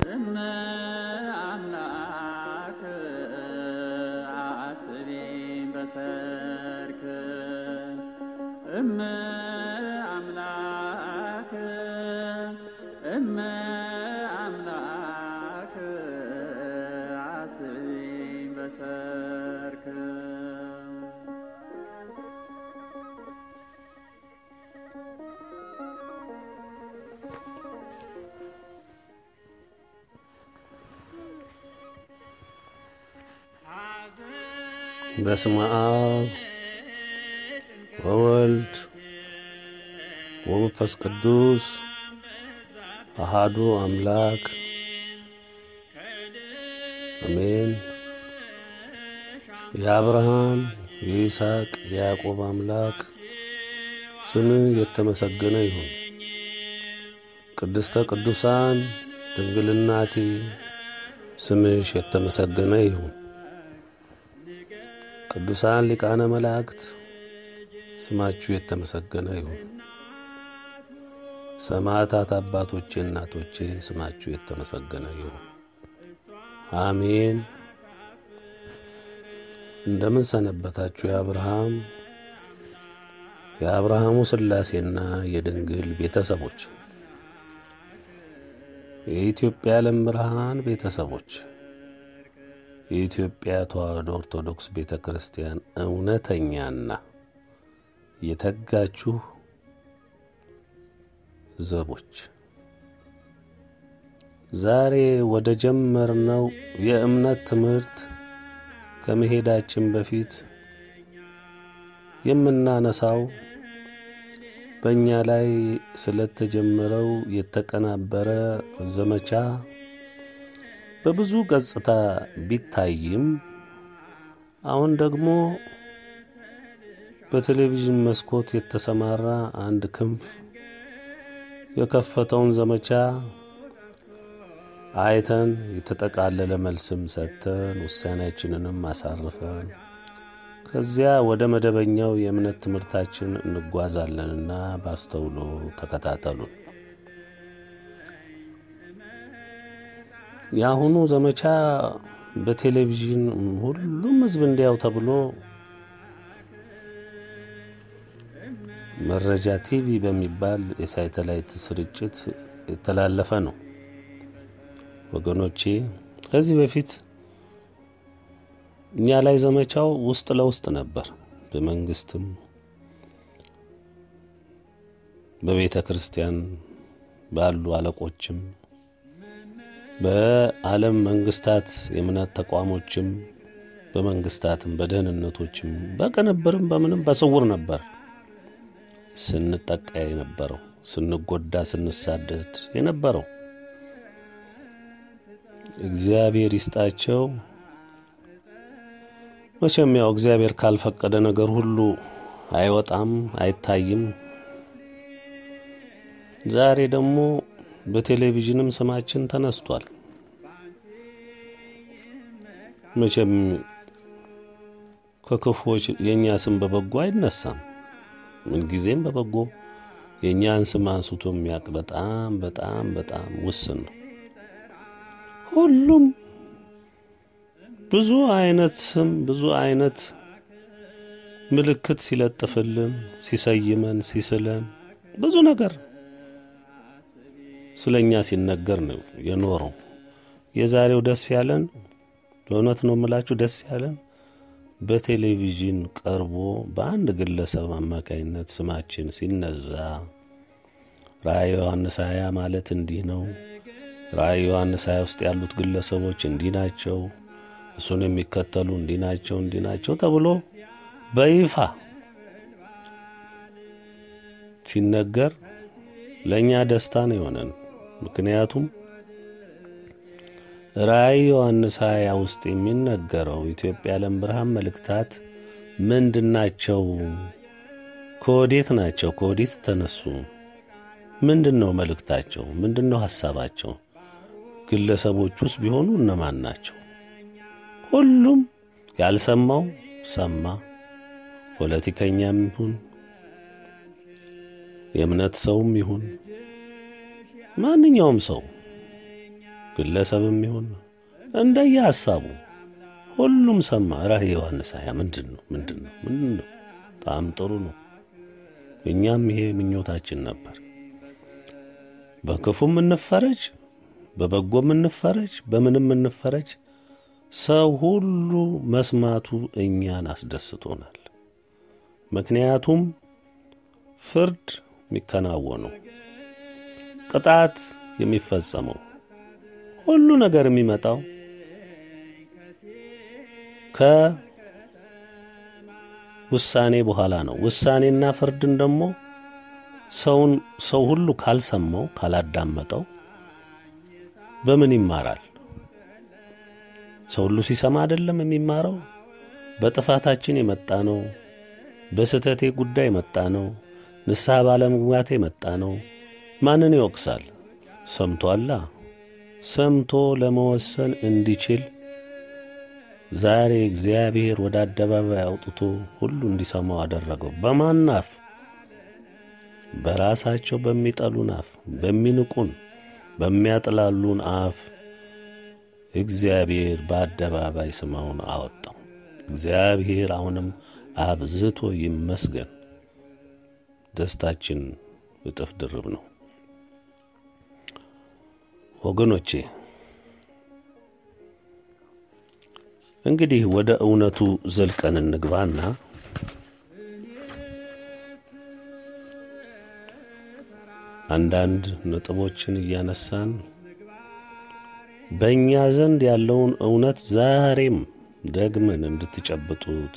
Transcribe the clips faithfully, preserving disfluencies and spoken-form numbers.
እመ አምላክ አስሪ በሰርክ እመ አምላክ እመ አምላክ አስሪ በሰርክ በስመ አብ ወወልድ ወመንፈስ ቅዱስ አሐዱ አምላክ አሜን። የአብርሃም የይስሐቅ የያዕቆብ አምላክ ስምህ የተመሰገነ ይሁን። ቅድስተ ቅዱሳን ድንግል እናቴ ስምሽ የተመሰገነ ይሁን። ቅዱሳን ሊቃነ መላእክት ስማችሁ የተመሰገነ ይሁን። ሰማዕታት አባቶቼ እናቶቼ ስማችሁ የተመሰገነ ይሁን። አሜን። እንደምን ሰነበታችሁ? የአብርሃም የአብርሃሙ ሥላሴና የድንግል ቤተሰቦች፣ የኢትዮጵያ ዓለም ብርሃን ቤተሰቦች፣ የኢትዮጵያ ተዋሕዶ ኦርቶዶክስ ቤተክርስቲያን እውነተኛና የተጋችሁ ዘቦች፣ ዛሬ ወደ ጀመርነው የእምነት ትምህርት ከመሄዳችን በፊት የምናነሳው በእኛ ላይ ስለተጀመረው የተቀናበረ ዘመቻ በብዙ ገጽታ ቢታይም አሁን ደግሞ በቴሌቪዥን መስኮት የተሰማራ አንድ ክንፍ የከፈተውን ዘመቻ አይተን የተጠቃለለ መልስም ሰጥተን ውሳኔያችንንም አሳርፈን ከዚያ ወደ መደበኛው የእምነት ትምህርታችን እንጓዛለንና ባስተውሎ ተከታተሉን። ያሁኑ ዘመቻ በቴሌቪዥን ሁሉም ሕዝብ እንዲያው ተብሎ መረጃ ቲቪ በሚባል የሳተላይት ስርጭት የተላለፈ ነው። ወገኖቼ ከዚህ በፊት እኛ ላይ ዘመቻው ውስጥ ለውስጥ ነበር። በመንግስትም በቤተ ክርስቲያን ባሉ አለቆችም በዓለም መንግስታት የእምነት ተቋሞችም በመንግስታትም በደህንነቶችም በቅንብርም በምንም በስውር ነበር ስንጠቃ የነበረው፣ ስንጎዳ ስንሳደድ የነበረው። እግዚአብሔር ይስጣቸው። መቼም ያው እግዚአብሔር ካልፈቀደ ነገር ሁሉ አይወጣም አይታይም። ዛሬ ደግሞ በቴሌቪዥንም ስማችን ተነስቷል። መቼም ከክፉዎች የኛ ስም በበጎ አይነሳም። ምን ጊዜም በበጎ የኛን ስም አንስቶ የሚያውቅ በጣም በጣም በጣም ውስን ነው። ሁሉም ብዙ አይነት ስም ብዙ አይነት ምልክት ሲለጥፍልን ሲሰይመን ሲስለን ብዙ ነገር ስለኛ ሲነገር ነው የኖረው። የዛሬው ደስ ያለን ለእውነት ነው የምላችሁ ደስ ያለን በቴሌቪዥን ቀርቦ በአንድ ግለሰብ አማካይነት ስማችን ሲነዛ ራእየ ዮሐንስ ሃያ ማለት እንዲህ ነው፣ ራእየ ዮሐንስ ሃያ ውስጥ ያሉት ግለሰቦች እንዲህ ናቸው፣ እሱን የሚከተሉ እንዲህ ናቸው እንዲህ ናቸው ተብሎ በይፋ ሲነገር ለኛ ደስታ ነው የሆነን። ምክንያቱም ራእየ ዮሐንስ ሃያ ውስጥ የሚነገረው ኢትዮጵያ ዓለም ብርሃን መልእክታት ምንድናቸው? ከወዴት ናቸው? ከወዴት ተነሱ? ምንድነው መልእክታቸው? ምንድነው ሐሳባቸው? ግለሰቦቹስ ቢሆኑ እነማን ናቸው? ሁሉም ያልሰማው ሰማ። ፖለቲከኛም ይሁን የእምነት ሰውም ይሁን ማንኛውም ሰው ግለሰብም ይሁን እንደየ ሐሳቡ ሁሉም ሰማ። ራእየ ዮሐንስ ሃያ ምንድነው ምንድነው ምንድነው? በጣም ጥሩ ነው። እኛም ይሄ ምኞታችን ነበር። በክፉም እንፈረጅ፣ በበጎም እንፈረጅ፣ በምንም እንፈረጅ፣ ሰው ሁሉ መስማቱ እኛን አስደስቶናል። ምክንያቱም ፍርድ የሚከናወነው፣ ቅጣት የሚፈጸመው፣ ሁሉ ነገር የሚመጣው ከውሳኔ በኋላ ነው። ውሳኔና ፍርድን ደግሞ ሰውን ሰው ሁሉ ካልሰማው ካላዳመጠው በምን ይማራል? ሰው ሁሉ ሲሰማ አይደለም የሚማረው። በጥፋታችን የመጣ ነው፣ በስተቴ ጉዳይ የመጣ ነው፣ ንስሐ ባለመግባቴ የመጣ ነው። ማንን ይወቅሳል? ሰምቶአላ። ሰምቶ ለመወሰን እንዲችል ዛሬ እግዚአብሔር ወደ አደባባይ አውጥቶ ሁሉ እንዲሰማው አደረገው። በማን አፍ? በራሳቸው በሚጠሉን አፍ፣ በሚንቁን በሚያጥላሉን አፍ እግዚአብሔር በአደባባይ ስማውን አወጣው። እግዚአብሔር አሁንም አብዝቶ ይመስገን። ደስታችን እጥፍ ድርብ ነው። ወገኖቼ እንግዲህ ወደ እውነቱ ዘልቀን እንግባና አንዳንድ ነጥቦችን እያነሳን በእኛ ዘንድ ያለውን እውነት ዛሬም ደግመን እንድትጨብጡት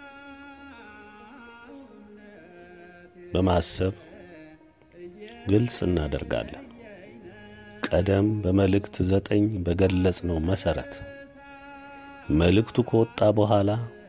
በማሰብ ግልጽ እናደርጋለን። ቀደም በመልእክት ዘጠኝ በገለጽነው መሰረት መልእክቱ ከወጣ በኋላ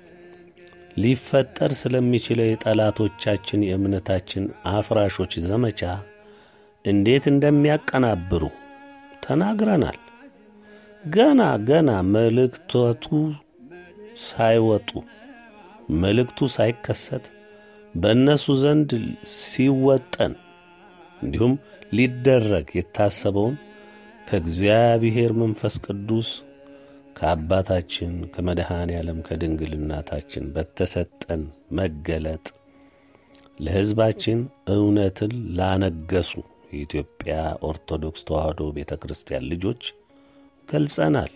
ሊፈጠር ስለሚችለው የጠላቶቻችን የእምነታችን አፍራሾች ዘመቻ እንዴት እንደሚያቀናብሩ ተናግረናል። ገና ገና መልእክቱ ሳይወጡ መልእክቱ ሳይከሰት በእነሱ ዘንድ ሲወጠን እንዲሁም ሊደረግ የታሰበውን ከእግዚአብሔር መንፈስ ቅዱስ ከአባታችን ከመድኃኔ ዓለም ከድንግል እናታችን በተሰጠን መገለጥ ለሕዝባችን እውነትን ላነገሱ የኢትዮጵያ ኦርቶዶክስ ተዋሕዶ ቤተክርስቲያን ልጆች ገልጸናል።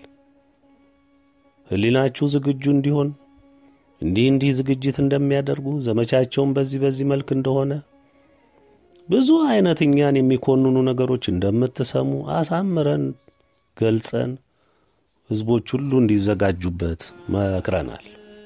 ሕሊናችሁ ዝግጁ እንዲሆን እንዲህ እንዲህ ዝግጅት እንደሚያደርጉ ዘመቻቸውን በዚህ በዚህ መልክ እንደሆነ ብዙ አይነት እኛን የሚኮንኑ ነገሮች እንደምትሰሙ አሳምረን ገልጸን ሕዝቦች ሁሉ እንዲዘጋጁበት መክረናል።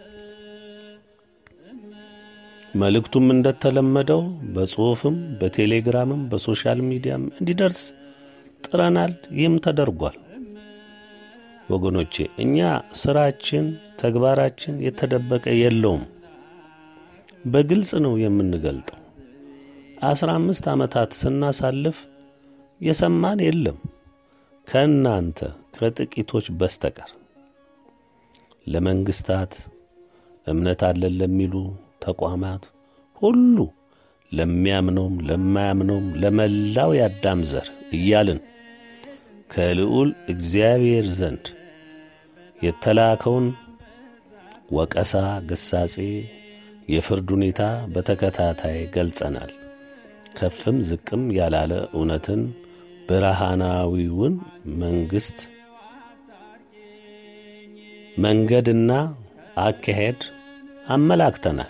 መልእክቱም እንደተለመደው በጽሑፍም በቴሌግራምም በሶሻል ሚዲያም እንዲደርስ ጥረናል። ይህም ተደርጓል። ወገኖቼ እኛ ስራችን ተግባራችን የተደበቀ የለውም፣ በግልጽ ነው የምንገልጠው። አስራ አምስት ዓመታት ስናሳልፍ የሰማን የለም ከእናንተ ከጥቂቶች በስተቀር። ለመንግስታት እምነት አለን ለሚሉ ተቋማት ሁሉ ለሚያምነውም ለማያምነውም ለመላው ያዳም ዘር እያልን ከልዑል እግዚአብሔር ዘንድ የተላከውን ወቀሳ፣ ግሳጼ፣ የፍርድ ሁኔታ በተከታታይ ገልጸናል። ከፍም ዝቅም ያላለ እውነትን ብርሃናዊውን መንግስት መንገድና አካሄድ አመላክተናል።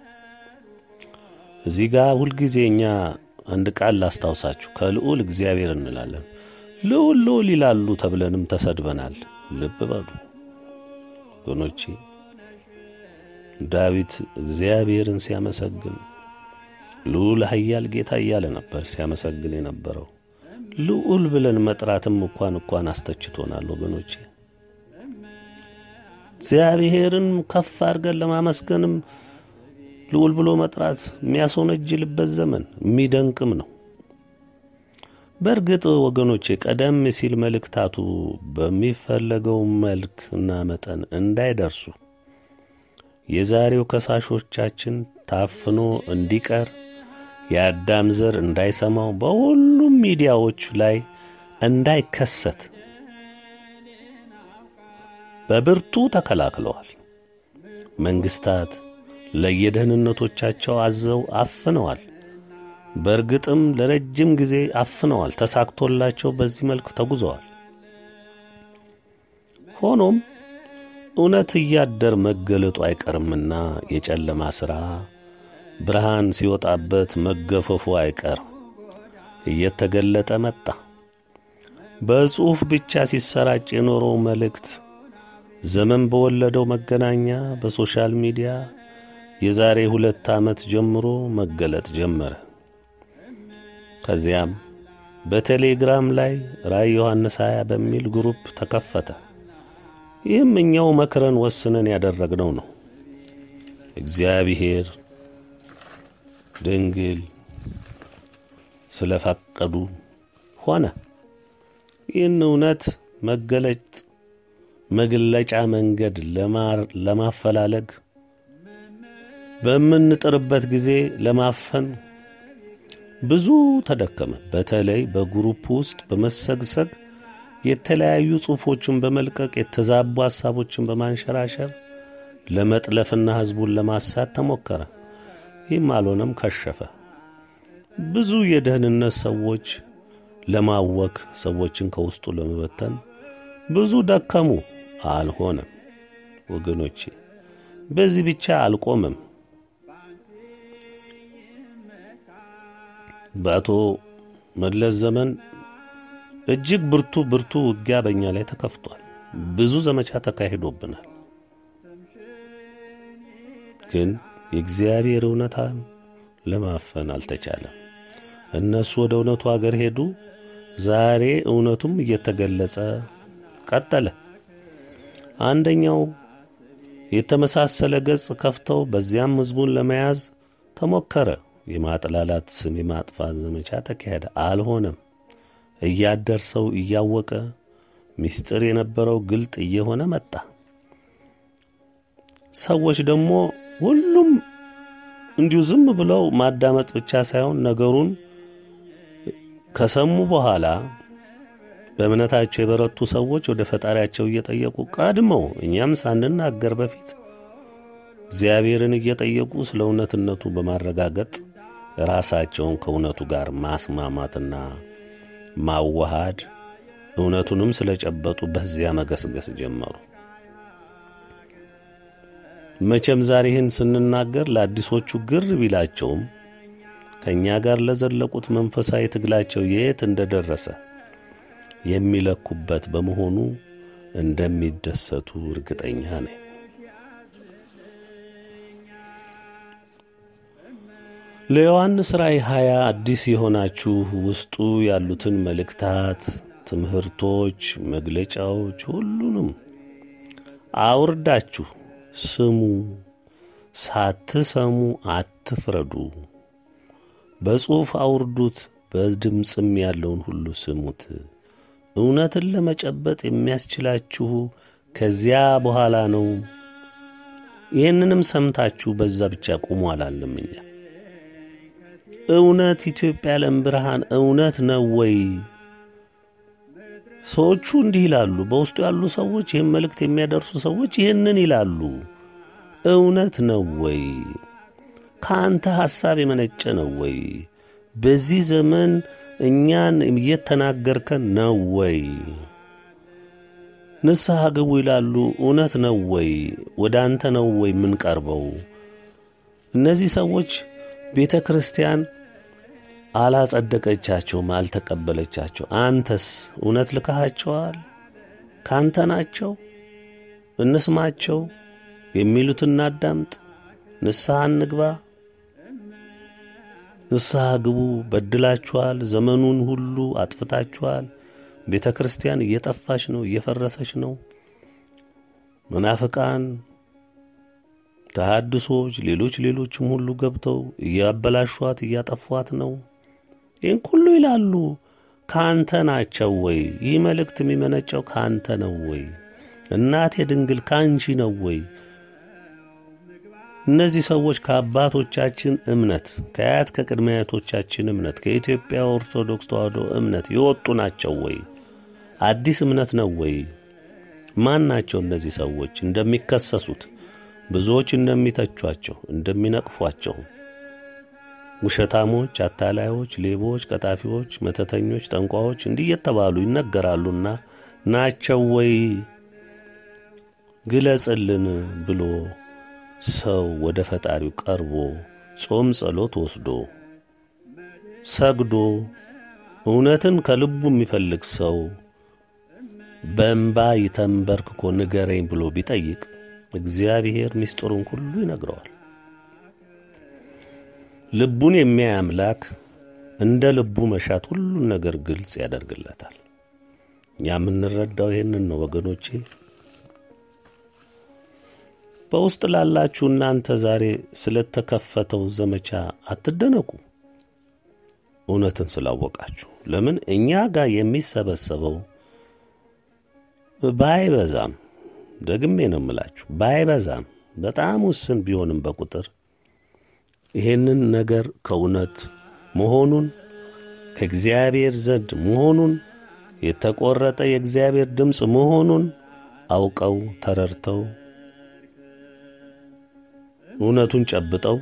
እዚህ ጋር ሁልጊዜ እኛ አንድ ቃል ላስታውሳችሁ፣ ከልዑል እግዚአብሔር እንላለን። ልዑል ልዑል ይላሉ ተብለንም ተሰድበናል። ልብ በሉ ወገኖቼ፣ ዳዊት እግዚአብሔርን ሲያመሰግን ልዑል ኃያል ጌታ እያለ ነበር ሲያመሰግን የነበረው። ልዑል ብለን መጥራትም እንኳን እንኳን አስተችቶናል ወገኖቼ። እግዚአብሔርን ከፍ አድርገን ለማመስገንም ልዑል ብሎ መጥራት የሚያስወነጅልበት ዘመን የሚደንቅም ነው። በእርግጥ ወገኖቼ ቀደም ሲል መልእክታቱ በሚፈለገው መልክና መጠን እንዳይደርሱ የዛሬው ከሳሾቻችን ታፍኖ እንዲቀር የአዳም ዘር እንዳይሰማው በሁሉም ሚዲያዎች ላይ እንዳይከሰት በብርቱ ተከላክለዋል። መንግስታት ለየደህንነቶቻቸው አዘው አፍነዋል። በእርግጥም ለረጅም ጊዜ አፍነዋል። ተሳክቶላቸው በዚህ መልክ ተጉዘዋል። ሆኖም እውነት እያደር መገለጡ አይቀርምና የጨለማ ሥራ ብርሃን ሲወጣበት መገፈፉ አይቀርም። እየተገለጠ መጣ። በጽሑፍ ብቻ ሲሰራጭ የኖረው መልእክት ዘመን በወለደው መገናኛ በሶሻል ሚዲያ የዛሬ ሁለት ዓመት ጀምሮ መገለጥ ጀመረ። ከዚያም በቴሌግራም ላይ ራዕይ ዮሐንስ ሃያ በሚል ግሩፕ ተከፈተ። ይህም እኛው መክረን ወስነን ያደረግነው ነው። እግዚአብሔር ድንግል ስለፈቀዱ ሆነ። ይህን እውነት መገለጥ መግለጫ መንገድ ለማፈላለግ በምንጥርበት ጊዜ ለማፈን ብዙ ተደከመ። በተለይ በግሩፕ ውስጥ በመሰግሰግ የተለያዩ ጽሑፎችን በመልቀቅ የተዛቡ ሐሳቦችን በማንሸራሸር ለመጥለፍና ሕዝቡን ለማሳት ተሞከረ። ይህም አልሆነም፣ ከሸፈ። ብዙ የደህንነት ሰዎች ለማወክ ሰዎችን ከውስጡ ለመበተን ብዙ ደከሙ፣ አልሆነም። ወገኖቼ በዚህ ብቻ አልቆመም። በአቶ መለስ ዘመን እጅግ ብርቱ ብርቱ ውጊያ በእኛ ላይ ተከፍቷል። ብዙ ዘመቻ ተካሂዶብናል። ግን የእግዚአብሔር እውነታን ለማፈን አልተቻለም። እነሱ ወደ እውነቱ አገር ሄዱ። ዛሬ እውነቱም እየተገለጸ ቀጠለ። አንደኛው የተመሳሰለ ገጽ ከፍተው በዚያም ሕዝቡን ለመያዝ ተሞከረ። የማጥላላት ስም የማጥፋት ዘመቻ ተካሄደ፣ አልሆነም። እያደር ሰው እያወቀ ምስጢር የነበረው ግልጥ እየሆነ መጣ። ሰዎች ደግሞ ሁሉም እንዲሁ ዝም ብለው ማዳመጥ ብቻ ሳይሆን ነገሩን ከሰሙ በኋላ በእምነታቸው የበረቱ ሰዎች ወደ ፈጣሪያቸው እየጠየቁ ቀድመው እኛም ሳንናገር በፊት እግዚአብሔርን እየጠየቁ ስለ እውነትነቱ በማረጋገጥ ራሳቸውን ከእውነቱ ጋር ማስማማትና ማዋሃድ እውነቱንም ስለጨበጡ በዚያ መገስገስ ጀመሩ። መቼም ዛሬ ይህን ስንናገር ለአዲሶቹ ግር ቢላቸውም ከእኛ ጋር ለዘለቁት መንፈሳዊ ትግላቸው የት እንደደረሰ የሚለኩበት በመሆኑ እንደሚደሰቱ እርግጠኛ ነኝ። ለዮሐንስ ራዕይ ሃያ አዲስ የሆናችሁ ውስጡ ያሉትን መልእክታት፣ ትምህርቶች፣ መግለጫዎች ሁሉንም አውርዳችሁ ስሙ። ሳትሰሙ አትፍረዱ። በጽሑፍ አውርዱት፣ በድምፅም ያለውን ሁሉ ስሙት። እውነትን ለመጨበጥ የሚያስችላችሁ ከዚያ በኋላ ነው። ይህንንም ሰምታችሁ በዛ ብቻ ቁሙ አላለም። እኛ እውነት ኢትዮጵያ ዓለም ብርሃን እውነት ነው ወይ? ሰዎቹ እንዲህ ይላሉ። በውስጡ ያሉ ሰዎች ይህን መልእክት የሚያደርሱ ሰዎች ይህንን ይላሉ። እውነት ነው ወይ? ከአንተ ሐሳብ የመነጨ ነው ወይ? በዚህ ዘመን እኛን እየተናገርከን ነው ወይ? ንስሐ ግቡ ይላሉ። እውነት ነው ወይ? ወደ አንተ ነው ወይ ምን ቀርበው? እነዚህ ሰዎች ቤተ ክርስቲያን አላጸደቀቻቸውም፣ አልተቀበለቻቸው። አንተስ እውነት ልካሃቸዋል? ካንተ ናቸው? እንስማቸው፣ የሚሉትን እናዳምጥ፣ ንስሐ እንግባ። ንስሐ ግቡ። በድላችኋል፣ ዘመኑን ሁሉ አጥፍታችኋል። ቤተ ክርስቲያን እየጠፋች ነው፣ እየፈረሰች ነው። መናፍቃን፣ ተሐድሶች፣ ሌሎች ሌሎችም ሁሉ ገብተው እያበላሿት እያጠፏት ነው። ይህን ሁሉ ይላሉ። ካንተ ናቸው ወይ? ይህ መልእክት የሚመነጨው ካንተ ነው ወይ? እናቴ ድንግል ካንቺ ነው ወይ? እነዚህ ሰዎች ከአባቶቻችን እምነት፣ ከአያት ከቅድመ አያቶቻችን እምነት፣ ከኢትዮጵያ ኦርቶዶክስ ተዋሕዶ እምነት የወጡ ናቸው ወይ? አዲስ እምነት ነው ወይ? ማን ናቸው እነዚህ ሰዎች? እንደሚከሰሱት ብዙዎች እንደሚተቿቸው፣ እንደሚነቅፏቸው ውሸታሞች፣ አታላዮች፣ ሌቦች፣ ቀጣፊዎች፣ መተተኞች፣ ጠንቋዮች እንዲህ እየተባሉ ይነገራሉና ናቸው ወይ ግለጽልን ብሎ ሰው ወደ ፈጣሪው ቀርቦ ጾም ጸሎት ወስዶ ሰግዶ እውነትን ከልቡ የሚፈልግ ሰው በእንባ ይተንበርክኮ ንገረኝ ብሎ ቢጠይቅ እግዚአብሔር ምስጢሩን ሁሉ ይነግረዋል። ልቡን የሚያይ አምላክ እንደ ልቡ መሻት ሁሉን ነገር ግልጽ ያደርግለታል። ያ የምንረዳው ይሄንን ነው ወገኖቼ። በውስጥ ላላችሁ እናንተ ዛሬ ስለተከፈተው ዘመቻ አትደነቁ፣ እውነትን ስላወቃችሁ። ለምን እኛ ጋር የሚሰበሰበው ባይበዛም፣ ደግሜ ነው የምላችሁ ባይበዛም፣ በጣም ውስን ቢሆንም በቁጥር ይሄንን ነገር ከእውነት መሆኑን ከእግዚአብሔር ዘንድ መሆኑን የተቆረጠ የእግዚአብሔር ድምጽ መሆኑን አውቀው ተረድተው እውነቱን ጨብጠው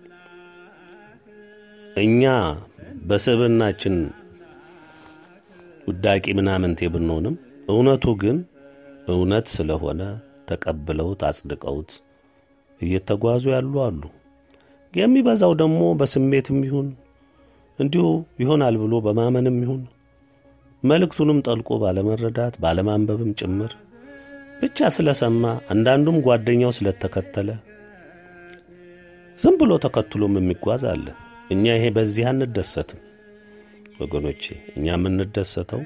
እኛ በሰብናችን ውዳቂ ምናምንቴ ብንሆንም እውነቱ ግን እውነት ስለሆነ ተቀብለውት አጽድቀውት እየተጓዙ ያሉ አሉ። የሚበዛው ደግሞ በስሜትም ይሁን እንዲሁ ይሆናል ብሎ በማመንም ይሁን መልእክቱንም ጠልቆ ባለመረዳት ባለማንበብም ጭምር ብቻ ስለሰማ አንዳንዱም ጓደኛው ስለተከተለ ዝም ብሎ ተከትሎም የሚጓዝ አለ። እኛ ይሄ በዚህ አንደሰትም ወገኖቼ። እኛ የምንደሰተው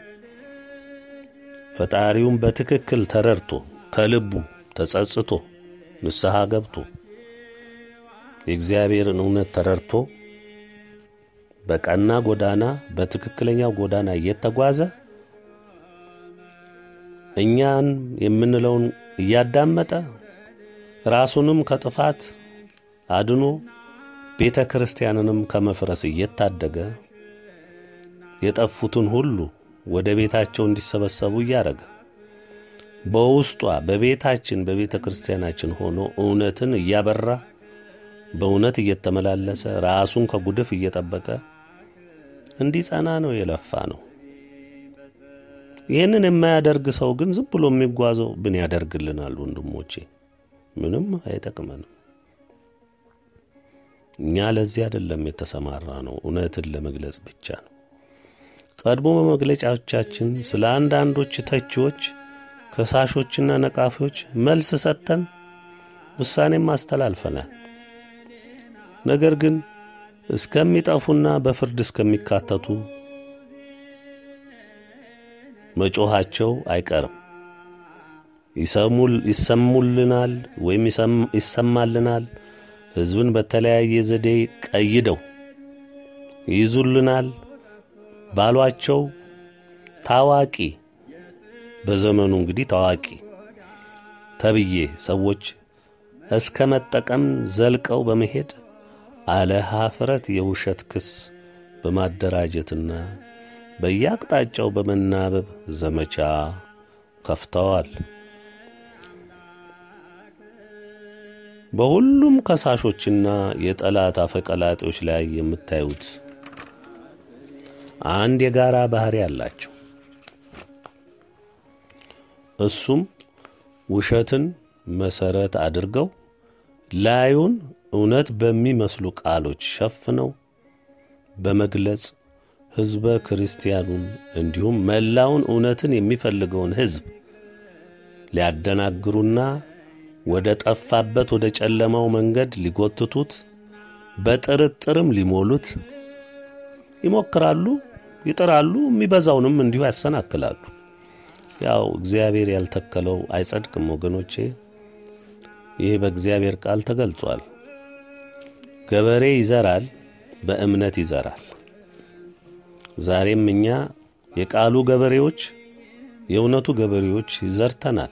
ፈጣሪውን በትክክል ተረድቶ ከልቡ ተጸጽቶ ንስሐ ገብቶ የእግዚአብሔርን እውነት ተረድቶ በቀና ጎዳና በትክክለኛው ጎዳና እየተጓዘ እኛን የምንለውን እያዳመጠ ራሱንም ከጥፋት አድኖ ቤተ ክርስቲያንንም ከመፍረስ እየታደገ የጠፉትን ሁሉ ወደ ቤታቸው እንዲሰበሰቡ እያረገ በውስጧ በቤታችን በቤተ ክርስቲያናችን ሆኖ እውነትን እያበራ በእውነት እየተመላለሰ ራሱን ከጉድፍ እየጠበቀ እንዲጸና ነው የለፋ ነው። ይሄንን የማያደርግ ሰው ግን ዝም ብሎ የሚጓዘው ምን ያደርግልናል ወንድሞቼ? ምንም አይጠቅመንም። እኛ ለዚህ አይደለም የተሰማራ ነው፣ እውነትን ለመግለጽ ብቻ ነው። ቀድሞ በመግለጫዎቻችን ስለ አንዳንዶች ተቺዎች፣ ከሳሾችና ነቃፊዎች መልስ ሰጥተን ውሳኔም አስተላልፈናል። ነገር ግን እስከሚጠፉና በፍርድ እስከሚካተቱ መጮሃቸው አይቀርም። ይሰሙል ይሰሙልናል ወይም ይሰማልናል። ሕዝብን በተለያየ ዘዴ ቀይደው ይዙልናል ባሏቸው ታዋቂ በዘመኑ እንግዲህ ታዋቂ ተብዬ ሰዎች እስከ መጠቀም ዘልቀው በመሄድ አለ ሀፍረት የውሸት ክስ በማደራጀትና በያቅጣጫው በመናበብ ዘመቻ ከፍተዋል። በሁሉም ከሳሾችና የጠላት አፈቀላጤዎች ላይ የምታዩት አንድ የጋራ ባህሪ አላቸው። እሱም ውሸትን መሰረት አድርገው ላዩን እውነት በሚመስሉ ቃሎች ሸፍነው በመግለጽ ሕዝበ ክርስቲያኑን እንዲሁም መላውን እውነትን የሚፈልገውን ሕዝብ ሊያደናግሩና ወደ ጠፋበት ወደ ጨለማው መንገድ ሊጎትቱት በጥርጥርም ሊሞሉት ይሞክራሉ፣ ይጥራሉ። የሚበዛውንም እንዲሁ ያሰናክላሉ። ያው እግዚአብሔር ያልተከለው አይጸድቅም ወገኖቼ። ይሄ በእግዚአብሔር ቃል ተገልጿል። ገበሬ ይዘራል፣ በእምነት ይዘራል። ዛሬም እኛ የቃሉ ገበሬዎች የእውነቱ ገበሬዎች ይዘርተናል።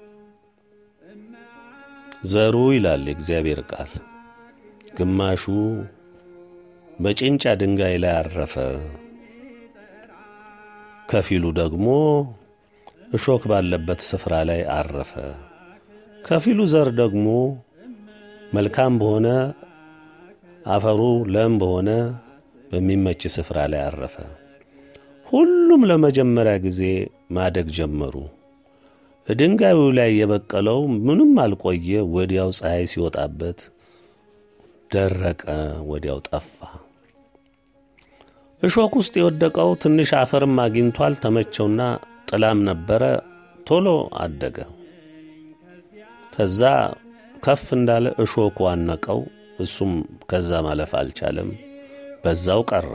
ዘሩ ይላል የእግዚአብሔር ቃል፣ ግማሹ በጭንጫ ድንጋይ ላይ አረፈ፣ ከፊሉ ደግሞ እሾክ ባለበት ስፍራ ላይ አረፈ። ከፊሉ ዘር ደግሞ መልካም በሆነ አፈሩ ለም በሆነ በሚመች ስፍራ ላይ አረፈ። ሁሉም ለመጀመሪያ ጊዜ ማደግ ጀመሩ። ድንጋዩ ላይ የበቀለው ምንም አልቆየ፣ ወዲያው ፀሐይ ሲወጣበት ደረቀ፣ ወዲያው ጠፋ። እሾክ ውስጥ የወደቀው ትንሽ አፈርም አግኝቷል፣ ተመቸውና ጥላም ነበረ፣ ቶሎ አደገ። ከዛ ከፍ እንዳለ እሾኩ አነቀው፣ እሱም ከዛ ማለፍ አልቻለም፣ በዛው ቀረ።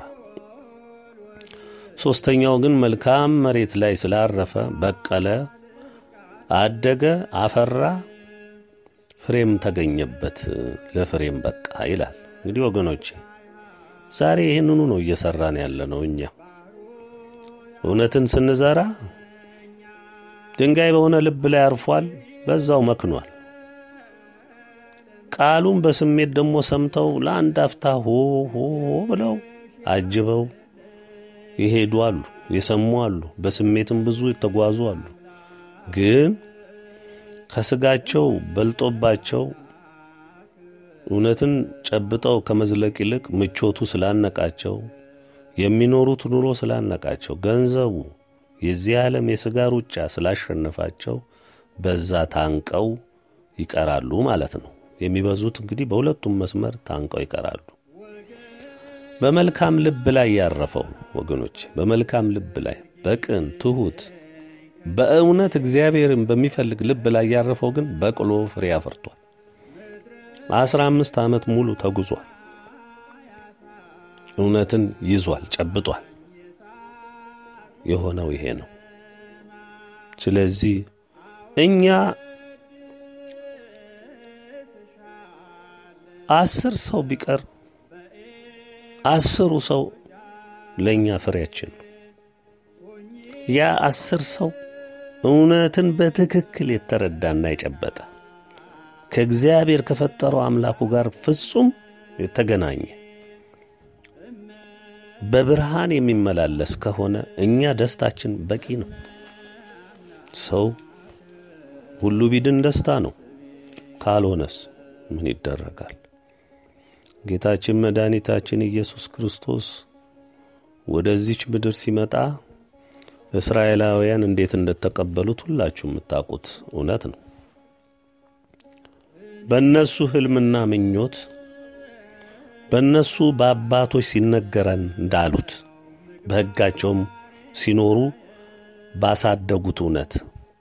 ሶስተኛው ግን መልካም መሬት ላይ ስላረፈ በቀለ፣ አደገ፣ አፈራ፣ ፍሬም ተገኘበት፣ ለፍሬም በቃ ይላል። እንግዲህ ወገኖቼ ዛሬ ይህንኑ ነው እየሰራን ያለነው። እኛ እውነትን ስንዘራ ድንጋይ በሆነ ልብ ላይ አርፏል፣ በዛው መክኗል። ቃሉን በስሜት ደግሞ ሰምተው ለአንድ አፍታ ሆ ሆ ብለው አጅበው ይሄዱ አሉ፣ የሰሙ አሉ፣ በስሜትም ብዙ የተጓዙ አሉ። ግን ከስጋቸው በልጦባቸው እውነትን ጨብጠው ከመዝለቅ ይልቅ ምቾቱ ስላነቃቸው፣ የሚኖሩት ኑሮ ስላነቃቸው፣ ገንዘቡ የዚህ ዓለም የሥጋ ሩጫ ስላሸነፋቸው በዛ ታንቀው ይቀራሉ ማለት ነው። የሚበዙት እንግዲህ በሁለቱም መስመር ታንቀው ይቀራሉ። በመልካም ልብ ላይ ያረፈው ወገኖች፣ በመልካም ልብ ላይ በቅን ትሁት በእውነት እግዚአብሔርን በሚፈልግ ልብ ላይ ያረፈው ግን በቅሎ ፍሬ አፍርቷል። አስራ አምስት ዓመት ሙሉ ተጉዟል። እውነትን ይዟል፣ ጨብጧል። የሆነው ይሄ ነው። ስለዚህ እኛ አስር ሰው ቢቀር አስሩ ሰው ለኛ ፍሬያችን ነው። ያ አስር ሰው እውነትን በትክክል የተረዳና የጨበጠ ከእግዚአብሔር ከፈጠረው አምላኩ ጋር ፍጹም የተገናኘ በብርሃን የሚመላለስ ከሆነ እኛ ደስታችን በቂ ነው። ሰው ሁሉ ቢድን ደስታ ነው፣ ካልሆነስ ምን ይደረጋል? ጌታችን መድኃኒታችን ኢየሱስ ክርስቶስ ወደዚች ምድር ሲመጣ እስራኤላውያን እንዴት እንደተቀበሉት ሁላችሁ የምታውቁት እውነት ነው። በእነሱ ህልምና ምኞት በእነሱ በአባቶች ሲነገረን እንዳሉት በሕጋቸውም ሲኖሩ ባሳደጉት እውነት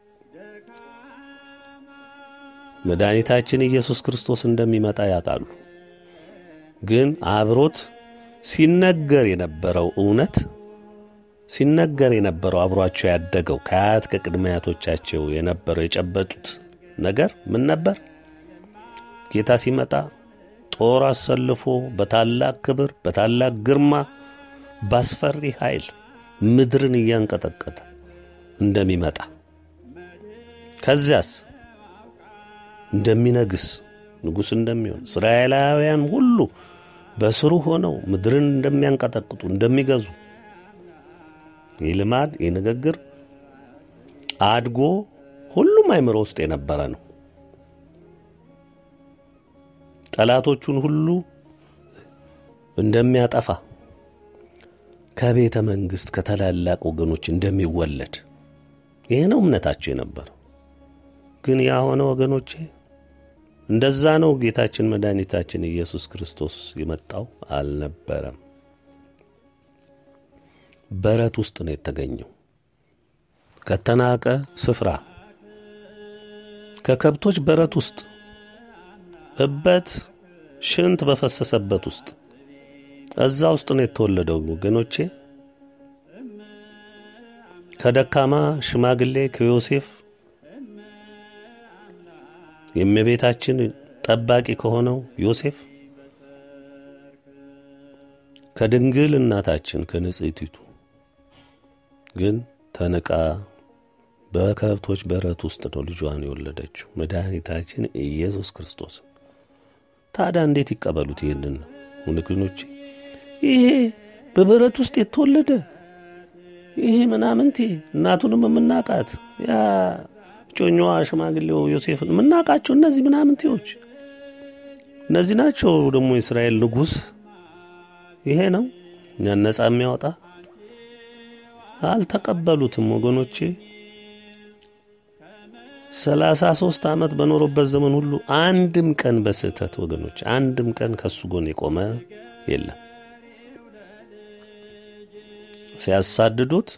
መድኃኒታችን ኢየሱስ ክርስቶስ እንደሚመጣ ያውቃሉ። ግን አብሮት ሲነገር የነበረው እውነት ሲነገር የነበረው አብሯቸው ያደገው ከአያት ከቅድሚያቶቻቸው የነበረው የጨበጡት ነገር ምን ነበር? ጌታ ሲመጣ ጦር አሰልፎ በታላቅ ክብር በታላቅ ግርማ ባስፈሪ ኃይል ምድርን እያንቀጠቀጠ እንደሚመጣ፣ ከዚያስ እንደሚነግስ ንጉሥ እንደሚሆን፣ እስራኤላውያን ሁሉ በስሩ ሆነው ምድርን እንደሚያንቀጠቅጡ እንደሚገዙ፣ ይህ ልማድ ይህ ንግግር አድጎ ሁሉም አይምሮ ውስጥ የነበረ ነው። ጠላቶቹን ሁሉ እንደሚያጠፋ፣ ከቤተ መንግሥት ከታላላቅ ወገኖች እንደሚወለድ ይሄ ነው እምነታቸው የነበረው። ግን ያ ሆነ ወገኖቼ፣ እንደዛ ነው ጌታችን መድኃኒታችን ኢየሱስ ክርስቶስ የመጣው አልነበረም። በረት ውስጥ ነው የተገኘው፣ ከተናቀ ስፍራ፣ ከከብቶች በረት ውስጥ፣ እበት ሽንት በፈሰሰበት ውስጥ፣ እዛ ውስጥ ነው የተወለደው ወገኖቼ። ከደካማ ሽማግሌ ከዮሴፍ የእመቤታችን ጠባቂ ከሆነው ዮሴፍ፣ ከድንግል እናታችን ከንጽሕቲቱ ግን ተንቃ በከብቶች በረት ውስጥ ነው ልጇን የወለደችው መድኃኒታችን ኢየሱስ ክርስቶስ። ታዲያ እንዴት ይቀበሉት ይሄንን? ወንድሞቼ ይሄ በበረት ውስጥ የተወለደ ይሄ ምናምንቴ እናቱንም የምናቃት ያ ጮኛዋ ሽማግሌው ዮሴፍ ምናቃቸው እነዚህ ምናምንቴዎች እነዚህ ናቸው። ደግሞ እስራኤል ንጉስ ይሄ ነው እኛን ነፃ የሚያወጣ። አልተቀበሉትም ወገኖቼ። ሰላሳ ሦስት ዓመት በኖሩበት ዘመን ሁሉ አንድም ቀን በስህተት ወገኖች አንድም ቀን ከሱ ጎን የቆመ የለም። ሲያሳድዱት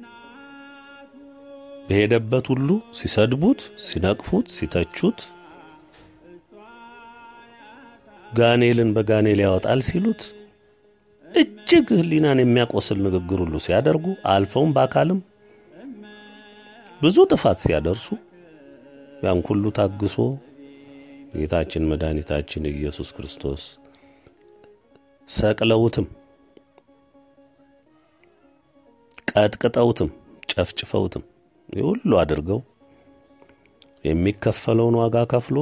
በሄደበት ሁሉ ሲሰድቡት፣ ሲነቅፉት፣ ሲተቹት፣ ጋኔልን በጋኔል ያወጣል ሲሉት እጅግ ህሊናን የሚያቆስል ንግግር ሁሉ ሲያደርጉ አልፈውም በአካልም ብዙ ጥፋት ሲያደርሱ ያን ሁሉ ታግሶ ጌታችን መድኃኒታችን ኢየሱስ ክርስቶስ ሰቅለውትም ቀጥቅጠውትም ጨፍጭፈውትም ይሁሉ አድርገው የሚከፈለውን ዋጋ ከፍሎ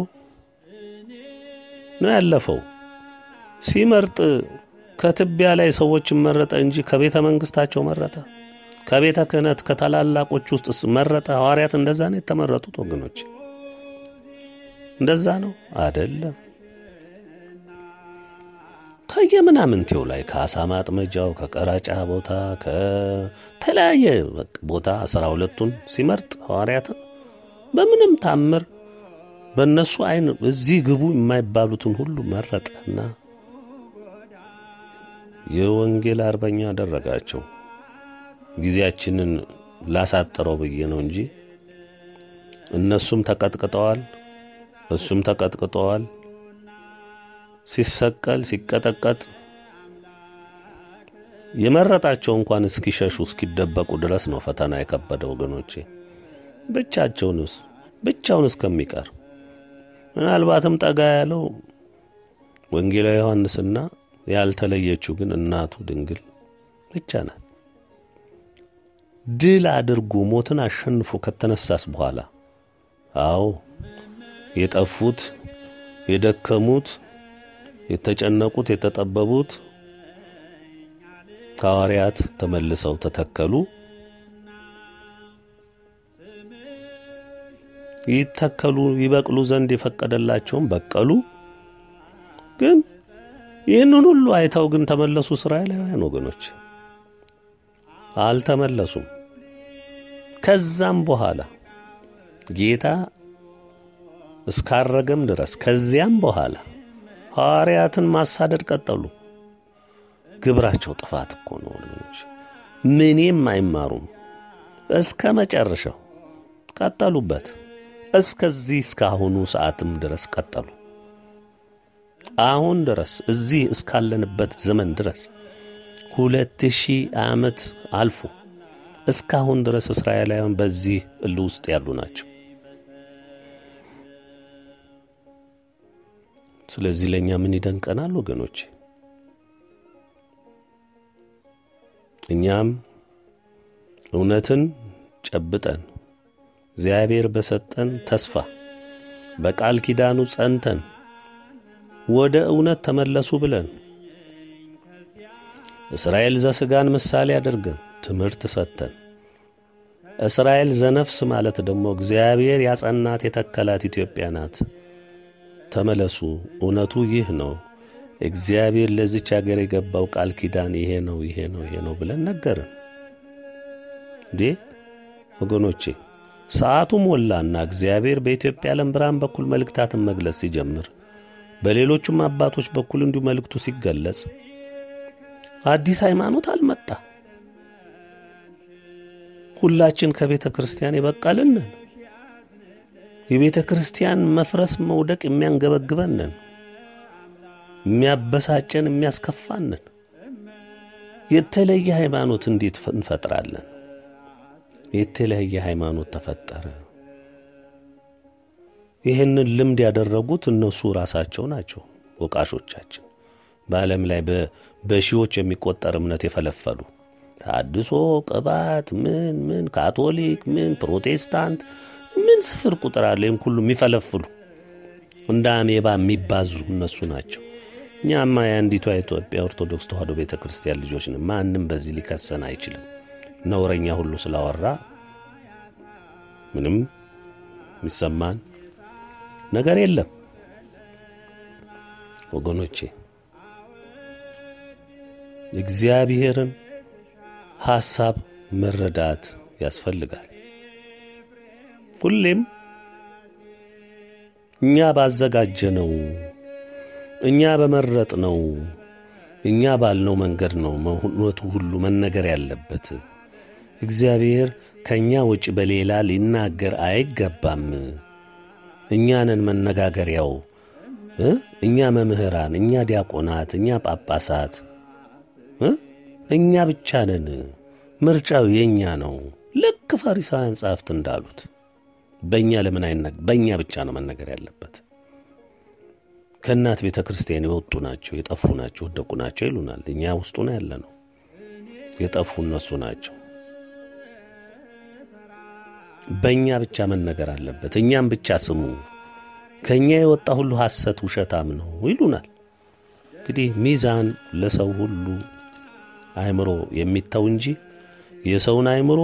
ነው ያለፈው። ሲመርጥ ከትቢያ ላይ ሰዎችን መረጠ እንጂ ከቤተ መንግስታቸው መረጠ? ከቤተ ክህነት ከተላላቆች ውስጥ መረጠ? ሐዋርያት እንደዛ ነው የተመረጡት ወገኖች? እንደዛ ነው አይደለም። ከየምናምንቴው ላይ ከአሳ ማጥመጃው ከቀራጫ ቦታ ከተለያየ ቦታ አስራ ሁለቱን ሲመርጥ ሐዋርያትን በምንም ታምር በእነሱ አይን እዚህ ግቡ የማይባሉትን ሁሉ መረጠና የወንጌል አርበኛ አደረጋቸው። ጊዜያችንን ላሳጠረው ብዬ ነው እንጂ እነሱም ተቀጥቅጠዋል፣ እሱም ተቀጥቅጠዋል። ሲሰቀል ሲቀጠቀጥ የመረጣቸው እንኳን እስኪሸሹ እስኪደበቁ ድረስ ነው ፈተና የከበደ ወገኖቼ። ብቻቸውንስ ብቻውን እስከሚቀር ምናልባትም ጠጋ ያለው ወንጌላዊ ዮሐንስና ያልተለየችው ግን እናቱ ድንግል ብቻ ናት። ድል አድርጎ ሞትን አሸንፎ ከተነሳስ በኋላ አዎ የጠፉት የደከሙት የተጨነቁት የተጠበቡት ሐዋርያት ተመልሰው ተተከሉ። ይተከሉ ይበቅሉ ዘንድ የፈቀደላቸውም በቀሉ። ግን ይህንን ሁሉ አይተው ግን ተመለሱ እስራኤላውያን ወገኖች? አልተመለሱም። ከዛም በኋላ ጌታ እስካረገም ድረስ ከዚያም በኋላ ሐዋርያትን ማሳደድ ቀጠሉ። ግብራቸው ጥፋት እኮ ነው ወገኖች። ምንም አይማሩም። እስከ መጨረሻው ቀጠሉበት። እስከዚህ እስካሁኑ ሰዓትም ድረስ ቀጠሉ። አሁን ድረስ እዚህ እስካለንበት ዘመን ድረስ ሁለት ሺህ ዓመት አልፎ እስካሁን ድረስ እስራኤላውያን በዚህ እልህ ውስጥ ያሉ ናቸው። ስለዚህ ለኛ ምን ይደንቀናል ወገኖች? እኛም እውነትን ጨብጠን እግዚአብሔር በሰጠን ተስፋ በቃል ኪዳኑ ጸንተን ወደ እውነት ተመለሱ ብለን እስራኤል ዘሥጋን ምሳሌ አድርገን ትምህርት ሰጥተን እስራኤል ዘነፍስ ማለት ደግሞ እግዚአብሔር ያጸናት የተከላት ኢትዮጵያ ናት። ተመለሱ፣ እውነቱ ይህ ነው፣ እግዚአብሔር ለዚች ሀገር የገባው ቃል ኪዳን ይሄ ነው ይሄ ነው ይሄ ነው ብለን ነገርን። እንዴ ወገኖቼ ሰዓቱ ሞላና እግዚአብሔር በኢትዮጵያ ዓለም ብርሃን በኩል መልእክታትን መግለጽ ሲጀምር በሌሎችም አባቶች በኩል እንዲሁ መልእክቱ ሲገለጽ አዲስ ሃይማኖት አልመጣ። ሁላችን ከቤተ ክርስቲያን የበቀልን የቤተ ክርስቲያን መፍረስ መውደቅ የሚያንገበግበን የሚያበሳጨን የሚያስከፋን የተለየ ሃይማኖት እንዴት እንፈጥራለን? የተለየ ሃይማኖት ተፈጠረ። ይሄንን ልምድ ያደረጉት እነሱ ራሳቸው ናቸው ወቃሾቻችን። በዓለም ላይ በሺዎች የሚቆጠር እምነት የፈለፈሉ ታድሶ ቅባት ምን ምን ካቶሊክ ምን ፕሮቴስታንት ምን ስፍር ቁጥር አለ ይሄን ሁሉ የሚፈለፍሉ እንደ አሜባ የሚባዙ እነሱ ናቸው። እኛማ የአንዲቷ ኢትዮጵያ ኦርቶዶክስ ተዋሕዶ ቤተክርስቲያን ልጆች ነን። ማንንም በዚህ ሊከሰን አይችልም። ነውረኛ ሁሉ ስላወራ ምንም የሚሰማን ነገር የለም ወገኖቼ። እግዚአብሔርን ሐሳብ መረዳት ያስፈልጋል። ሁሌም እኛ ባዘጋጀነው እኛ በመረጥነው እኛ ባልነው መንገድ ነው መሆኑቱ ሁሉ መነገር ያለበት። እግዚአብሔር ከኛ ውጭ በሌላ ሊናገር አይገባም። እኛንን መነጋገሪያው እኛ መምህራን፣ እኛ ዲያቆናት፣ እኛ ጳጳሳት እኛ ብቻ ነን። ምርጫው የኛ ነው። ልክ ፈሪሳውያን ጻፍት እንዳሉት በእኛ ለምን አይነገር? በእኛ ብቻ ነው መነገር ያለበት። ከእናት ቤተ ክርስቲያን የወጡ ናቸው፣ የጠፉ ናቸው፣ ወደቁ ናቸው ይሉናል። እኛ ውስጡ ነው ያለነው። የጠፉ እነሱ ናቸው። በእኛ ብቻ መነገር አለበት። እኛም ብቻ ስሙ። ከኛ የወጣ ሁሉ ሐሰት ውሸታም ነው ይሉናል። እንግዲህ ሚዛን ለሰው ሁሉ አይምሮ የሚተው እንጂ የሰውን አይምሮ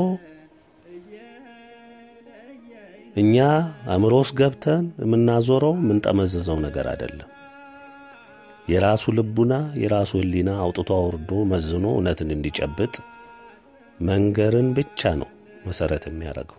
እኛ አእምሮስ ገብተን የምናዞረው የምንጠመዘዘው ነገር አይደለም። የራሱ ልቡና የራሱ ሕሊና አውጥቶ አውርዶ መዝኖ እውነትን እንዲጨብጥ መንገርን ብቻ ነው መሰረት የሚያደርገው።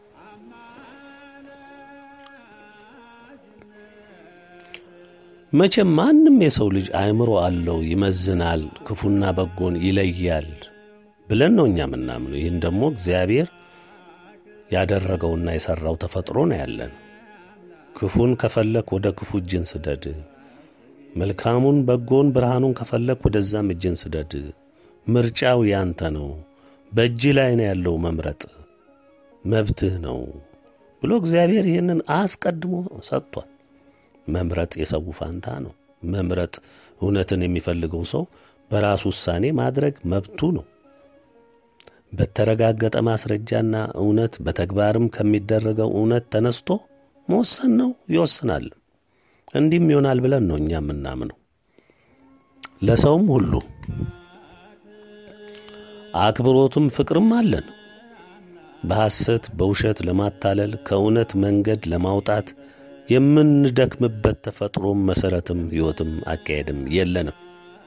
መቼም ማንም የሰው ልጅ አእምሮ አለው፣ ይመዝናል፣ ክፉና በጎን ይለያል ብለን ነው እኛ ምናምነው። ይህን ደግሞ እግዚአብሔር ያደረገውና የሰራው ተፈጥሮ ነው ያለን። ክፉን ከፈለክ ወደ ክፉ እጅን ስደድ፣ መልካሙን በጎን ብርሃኑን ከፈለክ ወደዛም እጅን ስደድ። ምርጫው ያንተ ነው፣ በእጅ ላይ ነው ያለው መምረጥ፣ መብትህ ነው ብሎ እግዚአብሔር ይህንን አስቀድሞ ሰጥቷል። መምረጥ የሰው ፋንታ ነው። መምረጥ እውነትን የሚፈልገው ሰው በራሱ ውሳኔ ማድረግ መብቱ ነው። በተረጋገጠ ማስረጃና እውነት በተግባርም ከሚደረገው እውነት ተነስቶ መወሰን ነው፣ ይወስናል። እንዲህም ይሆናል ብለን ነው እኛ ምናምነው። ለሰውም ሁሉ አክብሮቱም ፍቅርም አለን። በሐሰት በውሸት ለማታለል ከእውነት መንገድ ለማውጣት የምንደክምበት ተፈጥሮም መሰረትም ሕይወትም አካሄድም የለንም።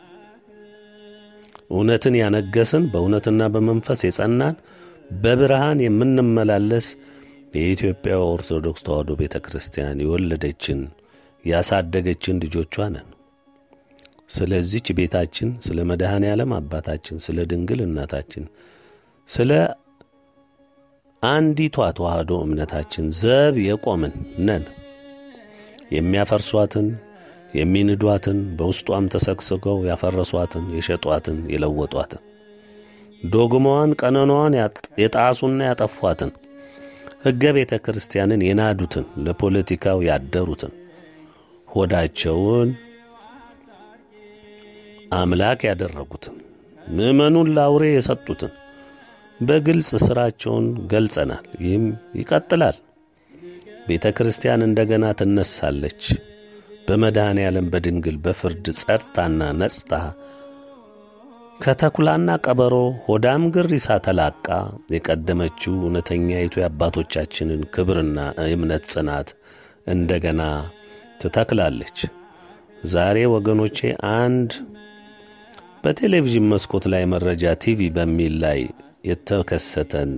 እውነትን ያነገስን በእውነትና በመንፈስ የጸናን በብርሃን የምንመላለስ የኢትዮጵያ ኦርቶዶክስ ተዋሕዶ ቤተክርስቲያን የወለደችን ያሳደገችን ልጆቿ ነን። ስለዚህች ቤታችን፣ ስለ መድኃኔ ዓለም አባታችን፣ ስለ ድንግል እናታችን፣ ስለ አንዲቷ ተዋሕዶ እምነታችን ዘብ የቆምን ነን። የሚያፈርሷትን የሚንዷትን በውስጧም ተሰግስገው ያፈረሷትን የሸጧትን የለወጧትን ዶግማዋን ቀኖናዋን የጣሱና ያጠፏትን ሕገ ቤተ ክርስቲያንን የናዱትን ለፖለቲካው ያደሩትን ሆዳቸውን አምላክ ያደረጉትን ምእመኑን ላውሬ የሰጡትን በግልጽ ስራቸውን ገልጸናል። ይህም ይቀጥላል። ቤተ ክርስቲያን እንደገና ትነሳለች። በመድኃኔ ዓለም በድንግል በፍርድ ጸድታና ነጽታ ከተኩላና ቀበሮ ሆዳም ግሪሳ ተላቃ የቀደመችው እውነተኛይቱ የአባቶቻችንን ክብርና እምነት ጽናት እንደገና ትተክላለች። ዛሬ ወገኖቼ አንድ በቴሌቪዥን መስኮት ላይ መረጃ ቲቪ በሚል ላይ የተከሰተን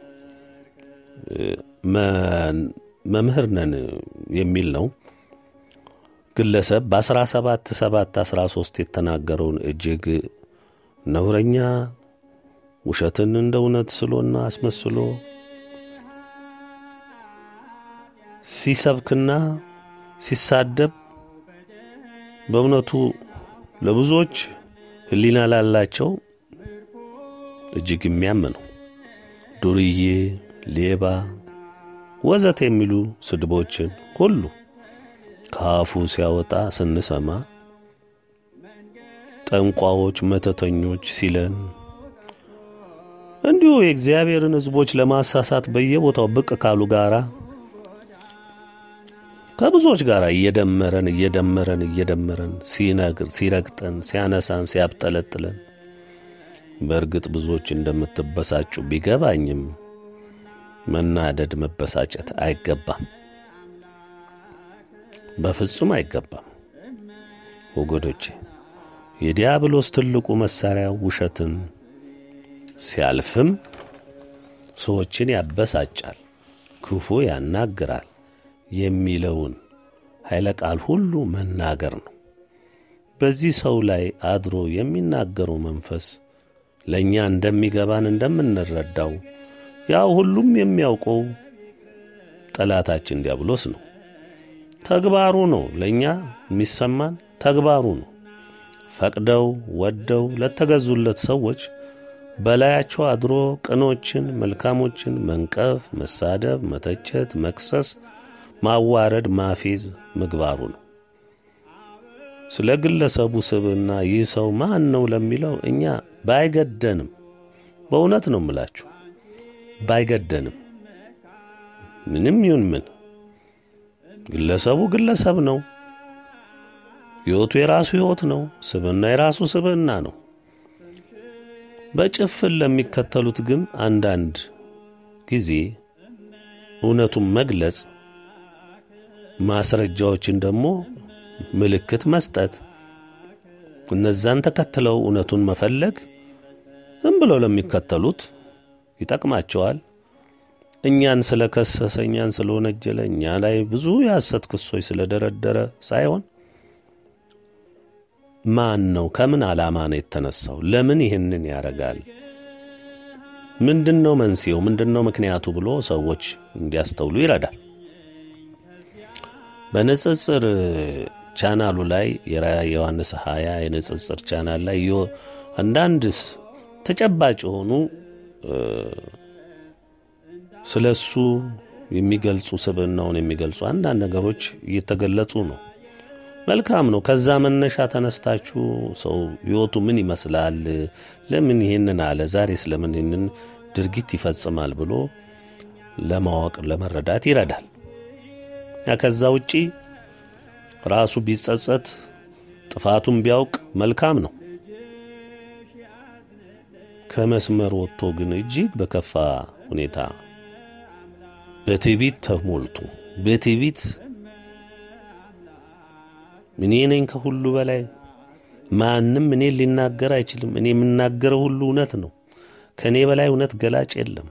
መምህር ነን የሚል ነው ግለሰብ በአስራ ሰባት ሰባት አስራ ሦስት የተናገረውን እጅግ ነውረኛ ውሸትን እንደ እውነት ስሎና አስመስሎ ሲሰብክና ሲሳደብ በእውነቱ ለብዙዎች ሕሊና ላላቸው እጅግ የሚያምነው ዱርዬ፣ ሌባ ወዘተ የሚሉ ስድቦችን ሁሉ ካፉ ሲያወጣ ስንሰማ ጠንቋዎች፣ መተተኞች ሲለን እንዲሁ የእግዚአብሔርን ሕዝቦች ለማሳሳት በየቦታው ብቅ ካሉ ጋራ ከብዙዎች ጋር እየደመረን እየደመረን እየደመረን ሲነግር ሲረግጠን ሲያነሳን ሲያብጠለጥለን በእርግጥ ብዙዎች እንደምትበሳጩ ቢገባኝም መናደድ፣ መበሳጨት አይገባም። በፍጹም አይገባም። ወገዶቼ የዲያብሎስ ትልቁ መሳሪያው ውሸትን ሲያልፍም ሰዎችን ያበሳጫል፣ ክፉ ያናግራል የሚለውን ኃይለ ቃል ሁሉ መናገር ነው። በዚህ ሰው ላይ አድሮ የሚናገረው መንፈስ ለእኛ እንደሚገባን እንደምንረዳው ያው ሁሉም የሚያውቀው ጠላታችን ዲያብሎስ ነው። ተግባሩ ነው ለእኛ የሚሰማን ተግባሩ ነው። ፈቅደው ወደው ለተገዙለት ሰዎች በላያቸው አድሮ ቅኖችን፣ መልካሞችን መንቀፍ፣ መሳደብ፣ መተቸት፣ መክሰስ፣ ማዋረድ፣ ማፌዝ ምግባሩ ነው። ስለ ግለሰቡ ስብዕና ይህ ሰው ማን ነው ለሚለው እኛ ባይገደንም፣ በእውነት ነው የምላችሁ ባይገደንም፣ ምንም ይሁን ምን ግለሰቡ ግለሰብ ነው። ሕይወቱ የራሱ ሕይወት ነው። ስብዕና የራሱ ስብዕና ነው። በጭፍን ለሚከተሉት ግን አንዳንድ ጊዜ እውነቱን መግለጽ፣ ማስረጃዎችን ደግሞ ምልክት መስጠት፣ እነዛን ተከትለው እውነቱን መፈለግ ዝም ብለው ለሚከተሉት ይጠቅማቸዋል። እኛን ስለከሰሰ፣ እኛን ስለወነጀለ፣ እኛ ላይ ብዙ የሐሰት ክሶች ስለደረደረ ሳይሆን ማን ነው? ከምን ዓላማ ነው የተነሳው? ለምን ይህንን ያደርጋል? ምንድነው መንስኤው? ምንድነው ምክንያቱ ብሎ ሰዎች እንዲያስተውሉ ይረዳል። በንጽጽር ቻናሉ ላይ የራእየ ዮሐንስ ሃያ የንጽጽር ቻናል ላይ አንዳንድ ተጨባጭ ሆኑ ስለሱ የሚገልጹ ስብዕናውን የሚገልጹ አንዳንድ ነገሮች እየተገለጹ ነው። መልካም ነው። ከዛ መነሻ ተነስታችሁ ሰው ሕይወቱ ምን ይመስላል፣ ለምን ይሄንን አለ፣ ዛሬ ስለምን ይሄንን ድርጊት ይፈጽማል ብሎ ለማወቅ ለመረዳት ይረዳል። ከዛ ውጪ ራሱ ቢጸጸት ጥፋቱን ቢያውቅ መልካም ነው። ከመስመር ወጥቶ ግን እጅግ በከፋ ሁኔታ በትዕቢት ተሞልቶ በትዕቢት እኔ ነኝ ከሁሉ በላይ ማንም እኔ ሊናገር አይችልም፣ እኔ የምናገረው ሁሉ እውነት ነው፣ ከኔ በላይ እውነት ገላጭ የለም፣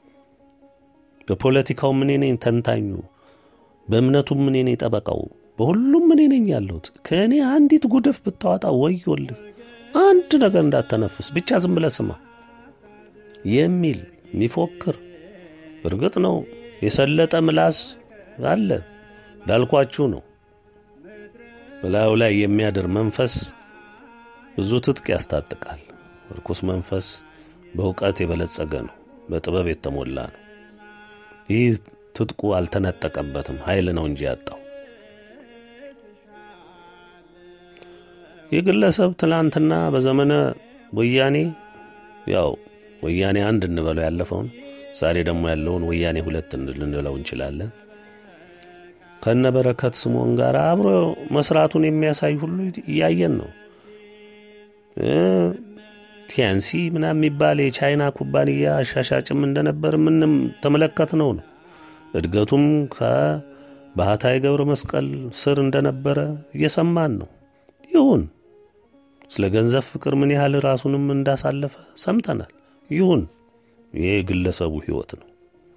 በፖለቲካው ምን ነኝ ተንታኙ፣ በእምነቱም ምን ነኝ ጠበቃው፣ በሁሉም ምን ነኝ ያለሁት፣ ከኔ አንዲት ጉድፍ ብታወጣ ወዮልህ፣ አንድ ነገር እንዳተነፍስ ብቻ ዝም ብለህ ስማ የሚል የሚፎክር እርግጥ ነው የሰለጠ ምላስ አለ ዳልኳችሁ ነው። በላዩ ላይ የሚያድር መንፈስ ብዙ ትጥቅ ያስታጥቃል። ርኩስ መንፈስ በእውቀት የበለጸገ ነው፣ በጥበብ የተሞላ ነው። ይህ ትጥቁ አልተነጠቀበትም፣ ኃይል ነው እንጂ ያጣው። የግለሰብ ትላንትና በዘመነ ወያኔ ያው ወያኔ አንድ እንበለው ያለፈውን፣ ዛሬ ደግሞ ያለውን ወያኔ ሁለት እንልንለው እንችላለን። ከነበረከት ስምዖን ጋር አብሮ መስራቱን የሚያሳይ ሁሉ እያየን ነው። ቲያንሲ ምናምን የሚባል የቻይና ኩባንያ አሻሻጭም እንደነበር ምንም ተመለከትነው ነው። እድገቱም ከባህታዊ ገብረ መስቀል ስር እንደነበረ እየሰማን ነው። ይሁን ስለ ገንዘብ ፍቅር ምን ያህል ራሱንም እንዳሳለፈ ሰምተናል። ይሁን ይሄ ግለሰቡ ሕይወት ነው።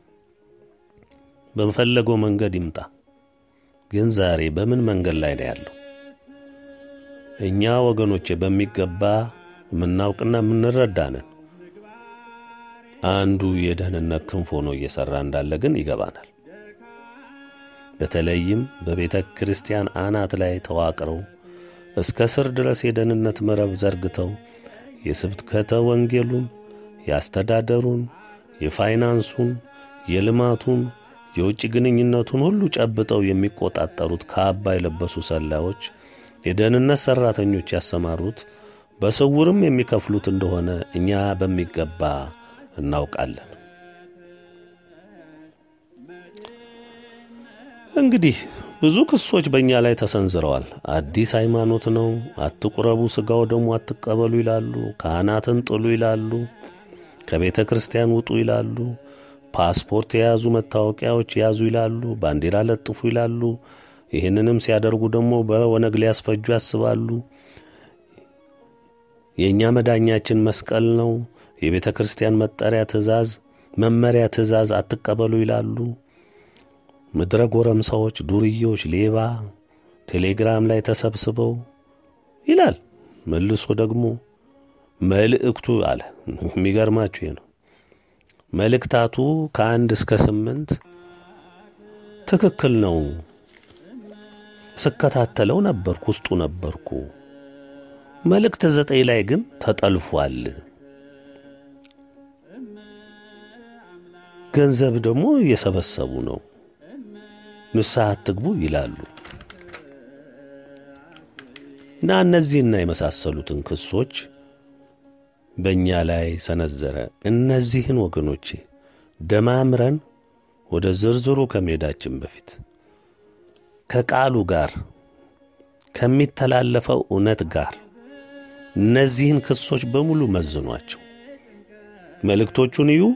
በፈለገው መንገድ ይምጣ። ግን ዛሬ በምን መንገድ ላይ ነው ያለው? እኛ ወገኖቼ በሚገባ ምናውቅና ምንረዳነን። አንዱ የደህንነት ክንፍ ሆኖ እየሰራ እንዳለ ግን ይገባናል። በተለይም በቤተ ክርስቲያን አናት ላይ ተዋቅረው እስከ ስር ድረስ የደህንነት መረብ ዘርግተው የስብከተ ወንጌሉን፣ ያስተዳደሩን፣ የፋይናንሱን፣ የልማቱን፣ የውጭ ግንኙነቱን ሁሉ ጨብጠው የሚቆጣጠሩት ካባ የለበሱ ሰላዮች የደህንነት ሰራተኞች ያሰማሩት በስውርም የሚከፍሉት እንደሆነ እኛ በሚገባ እናውቃለን። እንግዲህ ብዙ ክሶች በእኛ ላይ ተሰንዝረዋል። አዲስ ሃይማኖት ነው፣ አትቁረቡ፣ ስጋው ደሙ አትቀበሉ ይላሉ፣ ካህናትን ጥሉ ይላሉ፣ ከቤተ ክርስቲያን ውጡ ይላሉ፣ ፓስፖርት የያዙ መታወቂያዎች ያዙ ይላሉ፣ ባንዲራ ለጥፉ ይላሉ። ይህንንም ሲያደርጉ ደግሞ በወነግ ሊያስፈጁ ያስባሉ። የእኛ መዳኛችን መስቀል ነው፣ የቤተ ክርስቲያን መጠሪያ ትእዛዝ መመሪያ ትእዛዝ አትቀበሉ ይላሉ። ምድረ ጎረምሳዎች፣ ዱርዬዎች፣ ሌባ ቴሌግራም ላይ ተሰብስበው ይላል። መልሶ ደግሞ መልእክቱ አለ። የሚገርማችሁ ይሄ ነው። መልእክታቱ ከአንድ እስከ ስምንት ትክክል ነው፣ ስከታተለው ነበርኩ፣ ውስጡ ነበርኩ። መልእክት ዘጠኝ ላይ ግን ተጠልፏል። ገንዘብ ደግሞ እየሰበሰቡ ነው፣ ንስሐ አትግቡ ይላሉ። እና እነዚህና የመሳሰሉትን ክሶች በእኛ ላይ ሰነዘረ። እነዚህን ወገኖቼ ደማምረን ወደ ዝርዝሩ ከመሄዳችን በፊት ከቃሉ ጋር ከሚተላለፈው እውነት ጋር እነዚህን ክሶች በሙሉ መዝኗቸው። መልእክቶቹን እዩ፣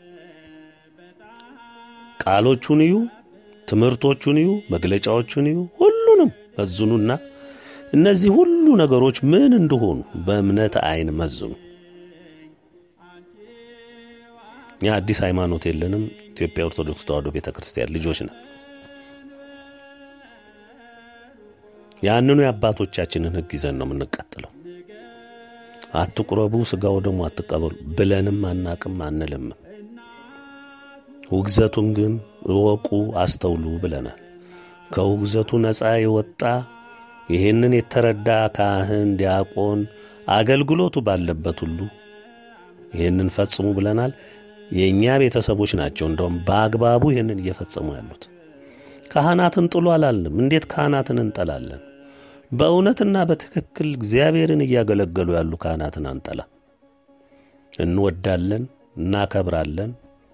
ቃሎቹን እዩ፣ ትምህርቶቹን እዩ፣ መግለጫዎቹን እዩ። ሁሉንም መዝኑና እነዚህ ሁሉ ነገሮች ምን እንደሆኑ በእምነት አይን መዝኑ። ያ አዲስ ሃይማኖት የለንም። ኢትዮጵያ ኦርቶዶክስ ተዋሕዶ ቤተክርስቲያን ልጆች ነን። ያንኑ የአባቶቻችንን ሕግ ይዘን ነው የምንቀጥለው። አትቁረቡ፣ ሥጋው ደግሞ አትቀበሉ ብለንም አናቅም አንልም። ውግዘቱን ግን እወቁ፣ አስተውሉ ብለናል። ከውግዘቱ ነፃ የወጣ ይህንን የተረዳ ካህን፣ ዲያቆን አገልግሎቱ ባለበት ሁሉ ይህንን ፈጽሙ ብለናል። የኛ ቤተሰቦች ናቸው እንደውም በአግባቡ ይህንን እየፈጸሙ ያሉት። ካህናትን ጥሉ አላልንም። እንዴት ካህናትን እንጠላለን? በእውነትና በትክክል እግዚአብሔርን እያገለገሉ ያሉ ካህናትን አንጠላ። እንወዳለን፣ እናከብራለን፣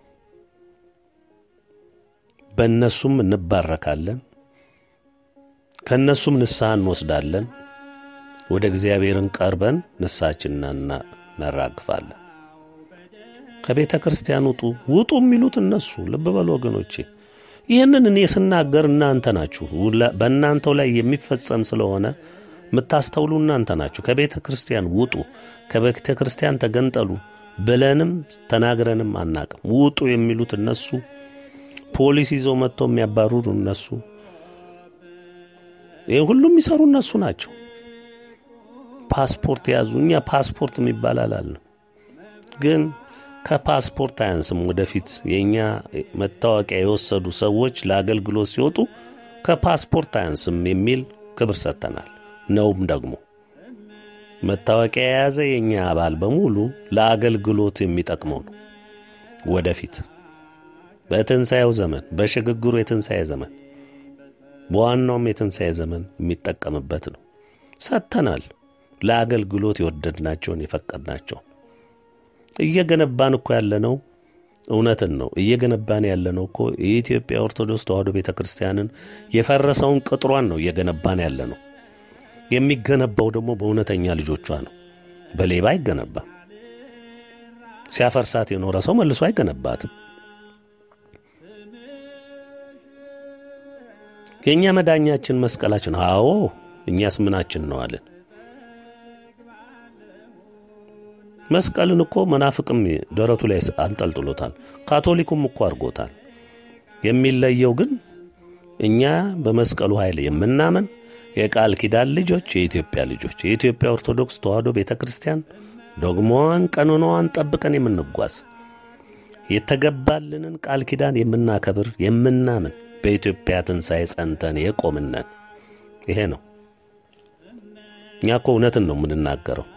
በእነሱም እንባረካለን፣ ከእነሱም ንስሐ እንወስዳለን። ወደ እግዚአብሔርን ቀርበን ንስሐችንን እናራግፋለን። ከቤተ ክርስቲያን ውጡ ውጡ የሚሉት እነሱ። ልብ በሉ ወገኖቼ፣ ይህንን እኔ ስናገር እናንተ ናችሁ። በእናንተው ላይ የሚፈጸም ስለሆነ የምታስተውሉ እናንተ ናችሁ። ከቤተ ክርስቲያን ውጡ፣ ከቤተ ክርስቲያን ተገንጠሉ ብለንም ተናግረንም አናቅም። ውጡ የሚሉት እነሱ፣ ፖሊስ ይዘው መጥተው የሚያባርሩ እነሱ፣ ይሄ ሁሉም የሚሰሩ እነሱ ናቸው። ፓስፖርት ያዙ። እኛ ፓስፖርት የሚባል አላለም። ግን ከፓስፖርት አያንስም። ወደፊት የኛ መታወቂያ የወሰዱ ሰዎች ለአገልግሎት ሲወጡ ከፓስፖርት አያንስም የሚል ክብር ሰጥተናል። ነውም ደግሞ መታወቂያ የያዘ የኛ አባል በሙሉ ለአገልግሎት የሚጠቅመው ነው። ወደፊት በትንሣኤው ዘመን፣ በሽግግሩ የትንሣኤ ዘመን፣ በዋናውም የትንሣኤ ዘመን የሚጠቀምበት ነው። ሰጥተናል። ለአገልግሎት የወደድናቸውን የፈቀድናቸው እየገነባን እኮ ያለነው እውነትን ነው። እየገነባን ያለነው እኮ የኢትዮጵያ ኦርቶዶክስ ተዋሕዶ ቤተክርስቲያንን የፈረሰውን ቅጥሯን ነው እየገነባን ያለነው። የሚገነባው ደግሞ በእውነተኛ ልጆቿ ነው። በሌባ አይገነባም። ሲያፈርሳት የኖረ ሰው መልሶ አይገነባትም። የኛ መዳኛችን መስቀላችን። አዎ እኛስ ምናችን ነው አለን። መስቀልን እኮ መናፍቅም ደረቱ ላይ አንጠልጥሎታል። ካቶሊኩም እኮ አርጎታል። የሚለየው ግን እኛ በመስቀሉ ኃይል የምናምን የቃል ኪዳን ልጆች፣ የኢትዮጵያ ልጆች፣ የኢትዮጵያ ኦርቶዶክስ ተዋሕዶ ቤተክርስቲያን ዶግማዋን ቀኖናዋን ጠብቀን የምንጓዝ የተገባልንን ቃል ኪዳን የምናከብር የምናምን በኢትዮጵያ ትንሣኤ ጸንተን የቆምነን። ይሄ ነው። እኛ እኮ እውነትን ነው የምንናገረው።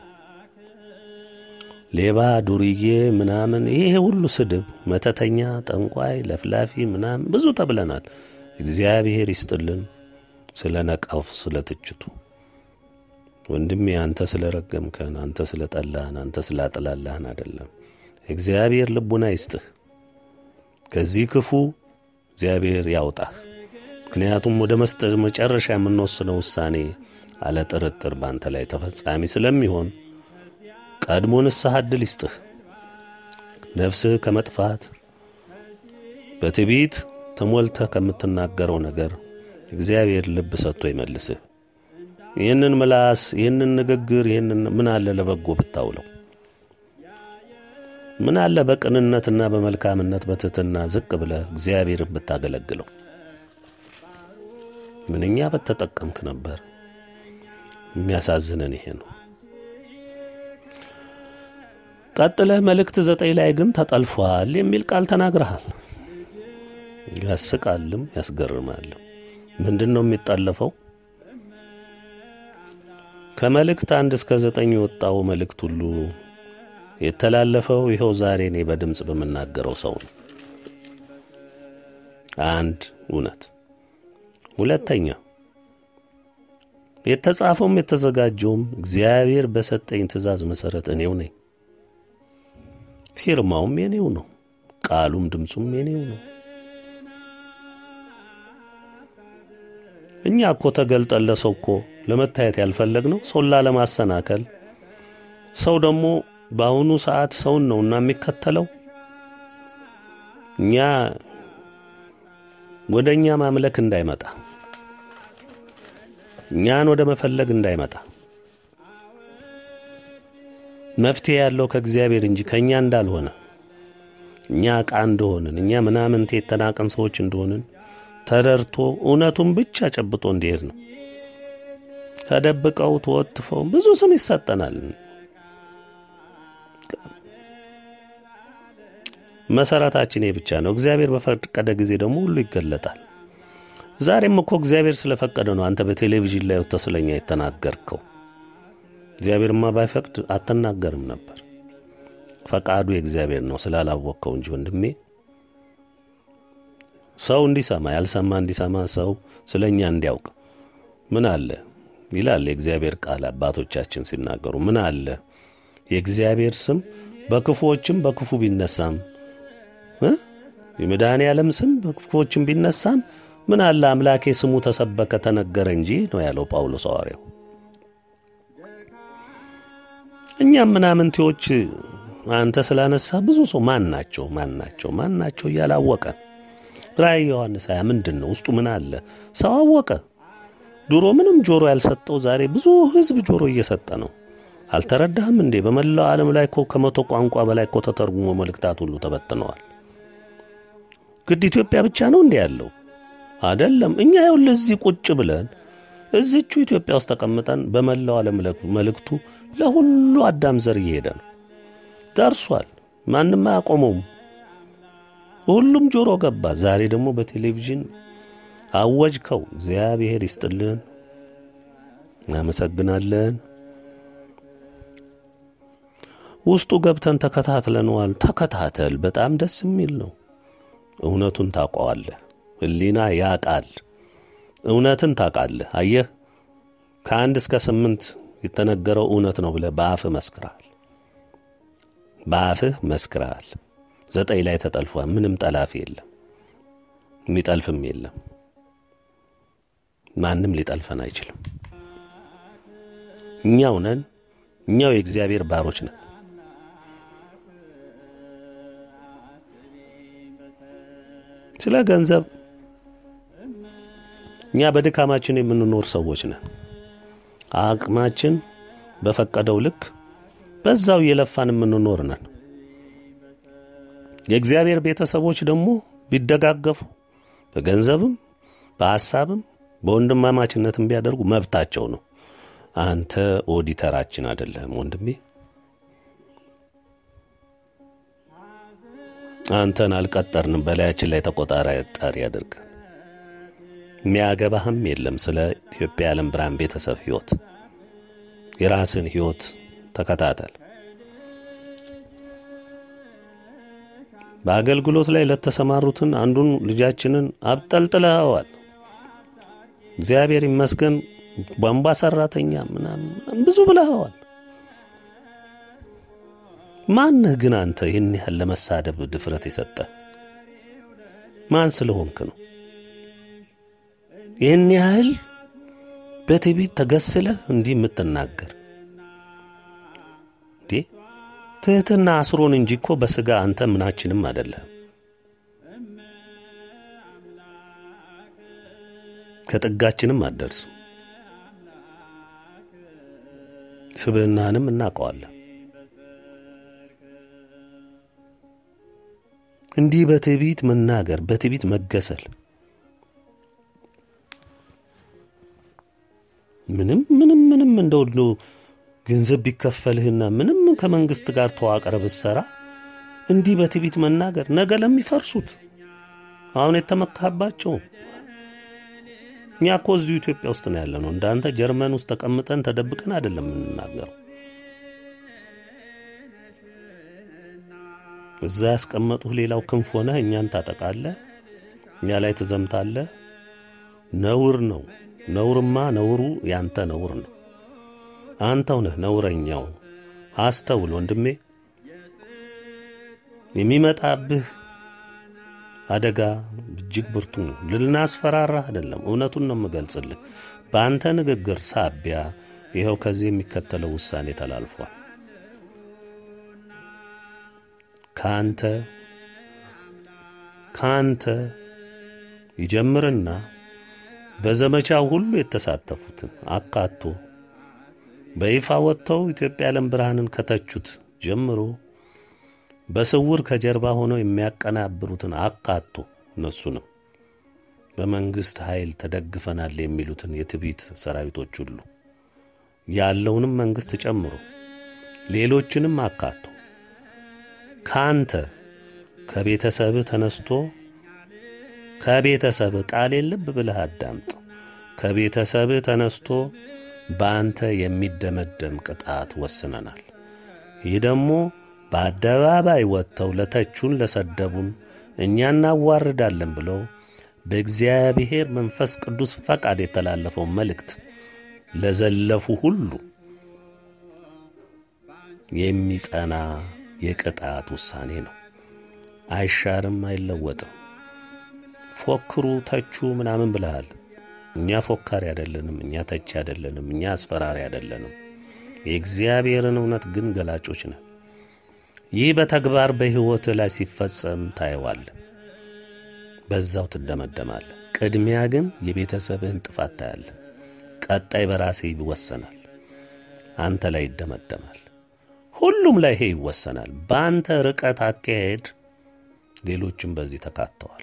ሌባ፣ ዱርዬ ምናምን ይሄ ሁሉ ስድብ፣ መተተኛ፣ ጠንቋይ፣ ለፍላፊ ምናምን ብዙ ተብለናል። እግዚአብሔር ይስጥልን ስለ ነቃው ስለ ትችቱ። ወንድሜ አንተ ስለ ረገምከን፣ አንተ ስለ ጠላህን፣ አንተ ስለ አጥላላህን አይደለም። እግዚአብሔር ልቡና ይስጥህ። ከዚህ ክፉ እግዚአብሔር ያውጣህ። ምክንያቱም ወደ መስጠት መጨረሻ የምንወስነው ውሳኔ አለ ጥርጥር ባንተ ላይ ተፈጻሚ ስለሚሆን ቀድሞ ንስሐ ዕድል ይስጥህ። ነፍስህ ከመጥፋት በትዕቢት ተሞልተህ ከምትናገረው ነገር እግዚአብሔር ልብ ሰጥቶ ይመልስህ። ይህንን ምላስ፣ ይህንን ንግግር፣ ይህንን ምን አለ ለበጎ ብታውለው? ምን አለ በቅንነትና በመልካምነት በትህትና ዝቅ ብለህ እግዚአብሔርን ብታገለግለው? ምንኛ በተጠቀምክ ነበር። የሚያሳዝነን ይሄ ነው። ቀጥለህ መልእክት ዘጠኝ ላይ ግን ተጠልፏል የሚል ቃል ተናግረሃል። ያስቃልም ያስገርማልም። ምንድነው የሚጠለፈው? ከመልእክት አንድ እስከ ዘጠኝ የወጣው መልእክት ሁሉ የተላለፈው ይኸው ዛሬ እኔ በድምጽ በመናገረው ሰው ነው። አንድ እውነት። ሁለተኛ የተጻፈውም የተዘጋጀውም እግዚአብሔር በሰጠኝ ትእዛዝ መሰረት እኔው ነኝ። ፊርማውም የኔው ነው። ቃሉም ድምጹም የኔው ነው። እኛ እኮ ተገልጠን ለሰው እኮ ለመታየት ያልፈለግነው ሰውላ ለማሰናከል፣ ሰው ደግሞ በአሁኑ ሰዓት ሰውን ነውና የሚከተለው። እኛ ወደኛ ማምለክ እንዳይመጣ፣ እኛን ወደ መፈለግ እንዳይመጣ፣ መፍትሄ ያለው ከእግዚአብሔር እንጂ ከኛ እንዳልሆነ፣ እኛ ዕቃ እንደሆንን፣ እኛ ምናምንቴ የተናቀን ሰዎች እንደሆንን ተረድቶ እውነቱን ብቻ ጨብጦ እንዲሄድ ነው። ተደብቀው ተወጥፈው ብዙ ስም ይሰጠናል። መሰረታችን ይሄ ብቻ ነው። እግዚአብሔር በፈቀደ ጊዜ ደግሞ ሁሉ ይገለጣል። ዛሬም እኮ እግዚአብሔር ስለፈቀደ ነው አንተ በቴሌቪዥን ላይ ወጥተህ ስለኛ የተናገርከው። እግዚአብሔርማ ባይፈቅድ አትናገርም ነበር። ፈቃዱ የእግዚአብሔር ነው ስላላወቀው እንጂ ወንድሜ። ሰው እንዲሰማ ያልሰማ እንዲሰማ ሰው ስለኛ እንዲያውቅ ምን አለ ይላል የእግዚአብሔር ቃል። አባቶቻችን ሲናገሩ ምን አለ የእግዚአብሔር ስም በክፉዎችም በክፉ ቢነሳም እ የመድኃኔ ዓለም ስም በክፉዎችም ቢነሳም ምን አለ አምላኬ ስሙ ተሰበከ ተነገረ እንጂ ነው ያለው ጳውሎስ ሐዋርያው። እኛም ምናምንቴዎች አንተ ስላነሳ ብዙ ሰው ማን ናቸው ማን ናቸው ማን ናቸው ያላወቀ ራእይ ዮሐንስ ሃያ ምንድነው ውስጡ ምን አለ ሰው አወቀ። ድሮ ምንም ጆሮ ያልሰጠው ዛሬ ብዙ ህዝብ ጆሮ እየሰጠ ነው። አልተረዳህም እንዴ? በመላው ዓለም ላይ እኮ ከመቶ ቋንቋ በላይ እኮ ተተርጉሞ መልእክታት ሁሉ ተበትነዋል። ግድ ኢትዮጵያ ብቻ ነው እንዴ ያለው? አይደለም። እኛ ይኸውልህ እዚህ ቁጭ ብለን እዚህቹ ኢትዮጵያ ውስጥ ተቀምጠን በመላው ዓለም መልእክቱ ለሁሉ አዳም ዘር እየሄደ ነው። ደርሷል። ማንም አያቆመውም። ሁሉም ጆሮ ገባ። ዛሬ ደግሞ በቴሌቪዥን አወጅከው። እግዚአብሔር ይስጥልን፣ እናመሰግናለን። ውስጡ ገብተን ተከታትለናል። ተከታተል። በጣም ደስ የሚል ነው። እውነቱን ታውቀዋለህ። ህሊና ያቃል። እውነትን ታውቃለህ። አየህ ከአንድ እስከ ስምንት የተነገረው እውነት ነው ብለህ በአፍህ መስክረሃል። በአፍህ መስክረሃል። ዘጠኝ ላይ ተጠልፏል። ምንም ጠላፊ የለም፣ የሚጠልፍም የለም። ማንም ሊጠልፈን አይችልም። እኛው ነን። እኛው የእግዚአብሔር ባሮች ነን። ስለ ገንዘብ እኛ በድካማችን የምንኖር ሰዎች ነን። አቅማችን በፈቀደው ልክ በዛው የለፋን የምንኖር ነን። የእግዚአብሔር ቤተሰቦች ደግሞ ቢደጋገፉ በገንዘብም በሐሳብም በወንድማማችነትም ቢያደርጉ መብታቸው ነው። አንተ ኦዲተራችን አይደለም ወንድሜ። አንተን አልቀጠርንም። በላያችን ላይ ተቆጣጣሪ ያደርጋል። የሚያገባህም የለም ስለ ኢትዮጵያ ዓለም ብርሃን ቤተሰብ ህይወት። የራስን ህይወት ተከታተል። በአገልግሎት ላይ ለተሰማሩትን አንዱን ልጃችንን አብጠልጥለዋል። እግዚአብሔር ይመስገን። ቧንቧ ሰራተኛ ምናምን ብዙ ብለዋል። ማንህ ግን አንተ ይህን ያህል ለመሳደብ ድፍረት የሰጠ ማን ስለሆንክ ነው? ይህን ያህል በትዕቢት ተገስለህ እንዲህ የምትናገር እንዴ? ትህትና አስሮን እንጂ እኮ በስጋ አንተ ምናችንም አይደለም። ከጥጋችንም አደርስም። ስብዕናንም እናውቀዋለን። እንዲህ በትዕቢት መናገር፣ በትዕቢት መገሰል ምንም ምንም ምንም እንደው ገንዘብ ቢከፈልህና ምንም ከመንግስት ጋር ተዋቀረ ብትሰራ እንዲህ በትዕቢት መናገር ነገ ለሚፈርሱት አሁን የተመካባቸው እኛ እኮ እዚሁ ኢትዮጵያ ውስጥ ነው ያለነው። እንዳንተ ጀርመን ውስጥ ተቀምጠን ተደብቀን አይደለም የምንናገረው። እዛ ያስቀመጡህ ሌላው ክንፍ ሆነህ እኛን ታጠቃለህ፣ እኛ ላይ ትዘምታለህ። ነውር ነው። ነውርማ ነውሩ ያንተ ነውር ነው። አንተው ነህ ነውረኛው። አስተውል ወንድሜ፣ የሚመጣብህ አደጋ እጅግ ብርቱ ነው። ልናስፈራራህ አይደለም፣ እውነቱን ነው የምገልጽልህ። በአንተ ንግግር ሳቢያ ይኸው ከዚህ የሚከተለው ውሳኔ ተላልፏል። ካንተ ካንተ ይጀምርና በዘመቻው ሁሉ የተሳተፉትን አካቶ በይፋ ወጥተው ኢትዮጵያ ዓለም ብርሃንን ከተቹት ጀምሮ በስውር ከጀርባ ሆነው የሚያቀናብሩትን አካቶ እነሱንም በመንግስት ኃይል ተደግፈናል የሚሉትን የትዕቢት ሰራዊቶች ሁሉ ያለውንም መንግስት ጨምሮ ሌሎችንም አካቶ ካንተ ከቤተሰብህ ተነስቶ ከቤተሰብህ ቃል ልብ ብለህ አዳምጥ። ከቤተሰብህ ተነስቶ በአንተ የሚደመደም ቅጣት ወስነናል። ይህ ደግሞ በአደባባይ ወጥተው ለተቹን ለሰደቡን እኛ እናዋርዳለን ብለው በእግዚአብሔር መንፈስ ቅዱስ ፈቃድ የተላለፈው መልእክት ለዘለፉ ሁሉ የሚጸና የቅጣት ውሳኔ ነው። አይሻርም፣ አይለወጥም። ፎክሩ፣ ተቹ ምናምን ብለሃል። እኛ ፎካሪ አይደለንም፣ እኛ ተቺ አይደለንም፣ እኛ አስፈራሪ አይደለንም። የእግዚአብሔርን እውነት ግን ገላጮች ነን። ይህ በተግባር በሕይወት ላይ ሲፈጸም ታየዋለህ፣ በዛው ትደመደማለህ። ቅድሚያ ግን የቤተሰብህን ጥፋት ታያለህ። ቀጣይ በራስህ ይወሰናል፣ አንተ ላይ ይደመደማል። ሁሉም ላይ ይሄ ይወሰናል። በአንተ ርቀት አካሄድ ሌሎችም በዚህ ተካተዋል።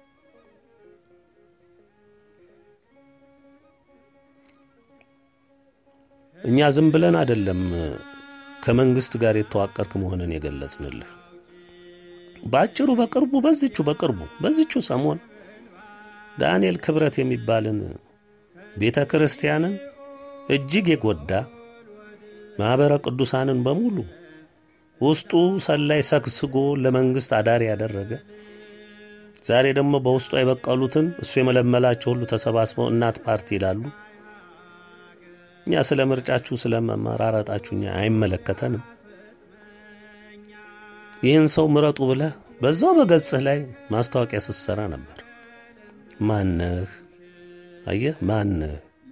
እኛ ዝም ብለን አይደለም ከመንግስት ጋር የተዋቀርክ መሆንን የገለጽንልህ። ባጭሩ በቅርቡ በዚቹ በቅርቡ በዚቹ ሰሞን ዳንኤል ክብረት የሚባልን ቤተ ክርስቲያንን እጅግ የጎዳ ማህበረ ቅዱሳንን በሙሉ ውስጡ ሰላይ ሰክስጎ ለመንግስት አዳሪ ያደረገ ዛሬ ደግሞ በውስጡ የበቀሉትን እሱ የመለመላቸው ሁሉ ተሰባስበው እናት ፓርቲ ይላሉ። እኛ ስለ ምርጫችሁ ስለ መመራረጣችሁ እኛ አይመለከተንም። ይህን ሰው ምረጡ ብለህ በዛው በገጽህ ላይ ማስታወቂያ ስትሰራ ነበር። ማነህ? አየህ፣ ማነህ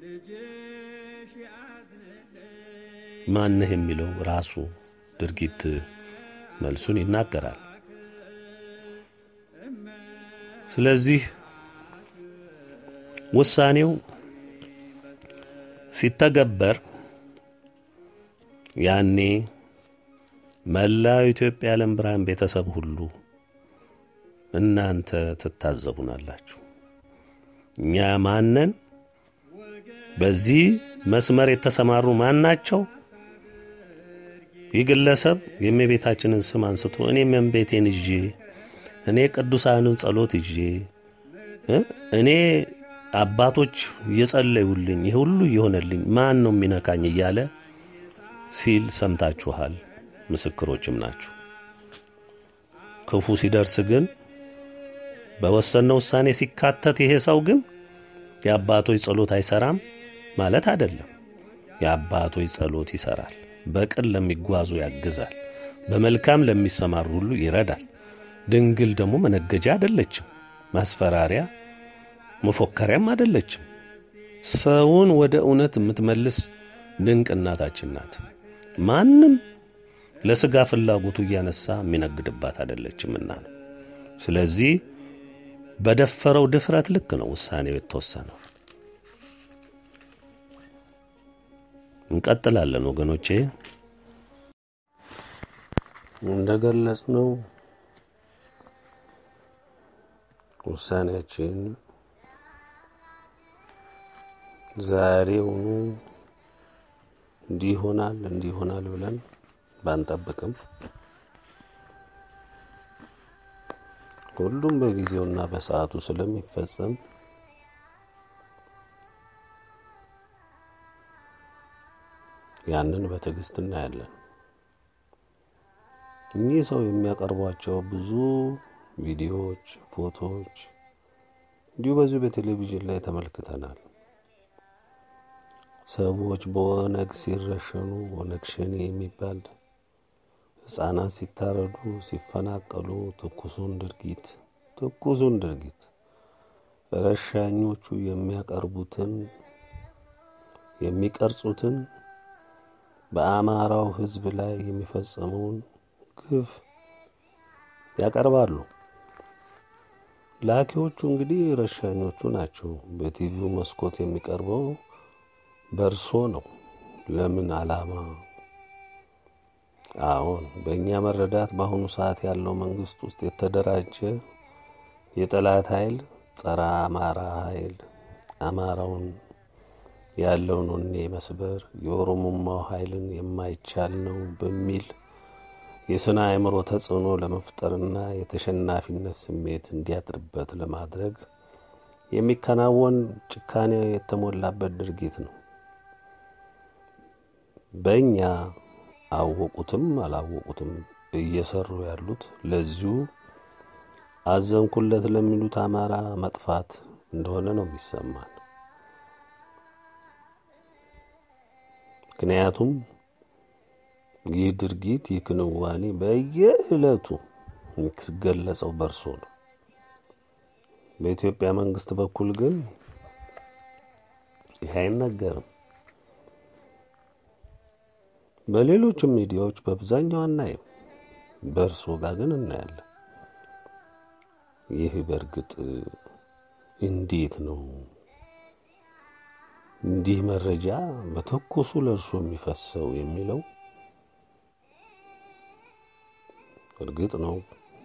ማነህ የሚለው ራሱ ድርጊት መልሱን ይናገራል። ስለዚህ ውሳኔው ሲተገበር ያኔ መላው ኢትዮጵያ ዓለም ብርሃን ቤተሰብ ሁሉ እናንተ ትታዘቡናላችሁ። እኛ ማነን? በዚህ መስመር የተሰማሩ ማናቸው? ይግለሰብ የእመቤታችንን ስም አንስቶ እኔም እመቤቴን ይዤ እኔ ቅዱሳንን ጸሎት ይዤ እኔ አባቶች እየጸለዩልኝ ይሄ ሁሉ ይሆነልኝ ማን ነው የሚነካኝ እያለ ሲል ሰምታችኋል። ምስክሮችም ናችሁ። ክፉ ሲደርስ ግን በወሰነው ውሳኔ ሲካተት ይሄ ሰው ግን የአባቶች ጸሎት አይሰራም ማለት አይደለም። የአባቶች ጸሎት ይሰራል። በቅን ለሚጓዙ ያግዛል። በመልካም ለሚሰማሩ ሁሉ ይረዳል። ድንግል ደግሞ መነገጃ አይደለችም፣ ማስፈራሪያ መፎከሪያም አይደለችም። ሰውን ወደ እውነት የምትመልስ ድንቅ እናታችን ናት። ማንም ለስጋ ፍላጎቱ እያነሳ የሚነግድባት አይደለችምና ነው። ስለዚህ በደፈረው ድፍረት ልክ ነው ውሳኔው የተወሰነው። እንቀጥላለን ወገኖቼ። እንደገለጽነው ውሳኔያችን ዛሬውኑ እንዲሆናል እንዲሆናል ብለን ባንጠብቅም ሁሉም በጊዜውና በሰዓቱ ስለሚፈጸም ያንን በትዕግስት እናያለን። እኚህ ሰው የሚያቀርቧቸው ብዙ ቪዲዮዎች፣ ፎቶዎች እንዲሁ በዚሁ በቴሌቪዥን ላይ ተመልክተናል። ሰዎች በኦነግ ሲረሸኑ፣ ኦነግ ሸኔ የሚባል ሕፃናት ሲታረዱ፣ ሲፈናቀሉ ትኩሱን ድርጊት ትኩሱን ድርጊት ረሻኞቹ የሚያቀርቡትን የሚቀርጹትን በአማራው ሕዝብ ላይ የሚፈጸመውን ግፍ ያቀርባሉ። ላኪዎቹ እንግዲህ ረሻኞቹ ናቸው። በቲቪው መስኮት የሚቀርበው በርሶ ነው። ለምን ዓላማ? አሁን በእኛ መረዳት በአሁኑ ሰዓት ያለው መንግስት ውስጥ የተደራጀ የጠላት ኃይል፣ ጸረ አማራ ኃይል አማራውን ያለውን ወኔ መስበር የኦሮሞማው ኃይልን የማይቻል ነው በሚል የስነ አእምሮ ተጽዕኖ ለመፍጠርና የተሸናፊነት ስሜት እንዲያድርበት ለማድረግ የሚከናወን ጭካኔ የተሞላበት ድርጊት ነው። በእኛ አወቁትም አላወቁትም እየሰሩ ያሉት ለዚሁ አዘንኩለት ለሚሉት አማራ መጥፋት እንደሆነ ነው የሚሰማን። ምክንያቱም ይህ ድርጊት ይክንዋኔ በየዕለቱ የሚገለጸው በርሶ ነው። በኢትዮጵያ መንግስት በኩል ግን ይህ አይነገርም። በሌሎችም ሚዲያዎች በብዛኛው አናይም፣ በርሶ ጋር ግን እናያለን። ይህ በርግጥ እንዴት ነው እንዲህ መረጃ በተኩሱ ለርሶ የሚፈሰው የሚለው እርግጥ ነው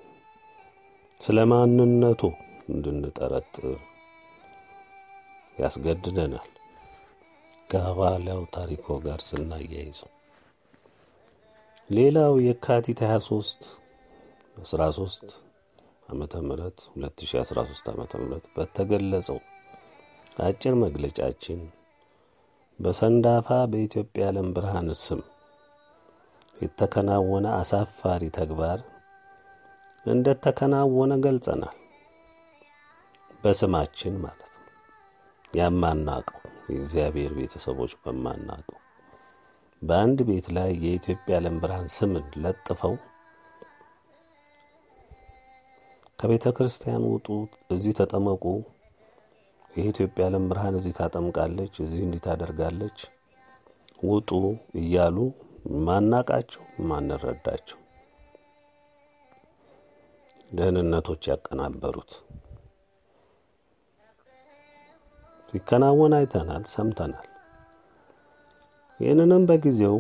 ስለማንነቱ እንድንጠረጥር ያስገድደናል። ከኋላው ታሪኮ ጋር ስናያይዘው ሌላው የካቲት ሃያ ሶስት አስራ ሶስት ዓመተ ምህረት ሁለት ሺህ አስራ ሶስት ዓመተ ምህረት በተገለጸው አጭር መግለጫችን በሰንዳፋ በኢትዮጵያ ዓለም ብርሃን ስም የተከናወነ አሳፋሪ ተግባር እንደተከናወነ ገልጸናል። በስማችን ማለት ነው። ያማናቀው የእግዚአብሔር ቤተሰቦች በማናቀው በአንድ ቤት ላይ የኢትዮጵያ ዓለም ብርሃን ስምን ለጥፈው ከቤተ ክርስቲያን ውጡ፣ እዚህ ተጠመቁ፣ የኢትዮጵያ ዓለም ብርሃን እዚህ ታጠምቃለች፣ እዚህ እንዲህ ታደርጋለች፣ ውጡ እያሉ ማናቃቸው ማንረዳቸው ደህንነቶች ያቀናበሩት ሲከናወን አይተናል፣ ሰምተናል። ይህንንም በጊዜው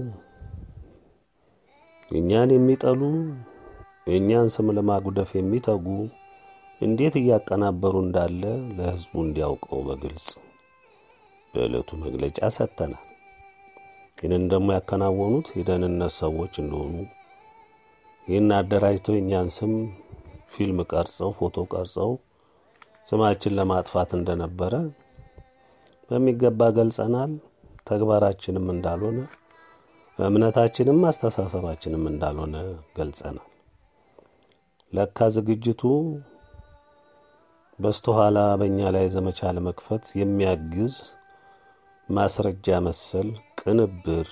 እኛን የሚጠሉ እኛን ስም ለማጉደፍ የሚተጉ እንዴት እያቀናበሩ እንዳለ ለሕዝቡ እንዲያውቀው በግልጽ በዕለቱ መግለጫ ሰጥተናል። ይህንን ደግሞ ያከናወኑት የደህንነት ሰዎች እንደሆኑ ይህን አደራጅተው እኛን ስም ፊልም ቀርጸው ፎቶ ቀርጸው ስማችን ለማጥፋት እንደነበረ በሚገባ ገልጸናል። ተግባራችንም እንዳልሆነ እምነታችንም አስተሳሰባችንም እንዳልሆነ ገልጸናል። ለካ ዝግጅቱ በስተኋላ በእኛ ላይ ዘመቻ ለመክፈት የሚያግዝ ማስረጃ መሰል ቅንብር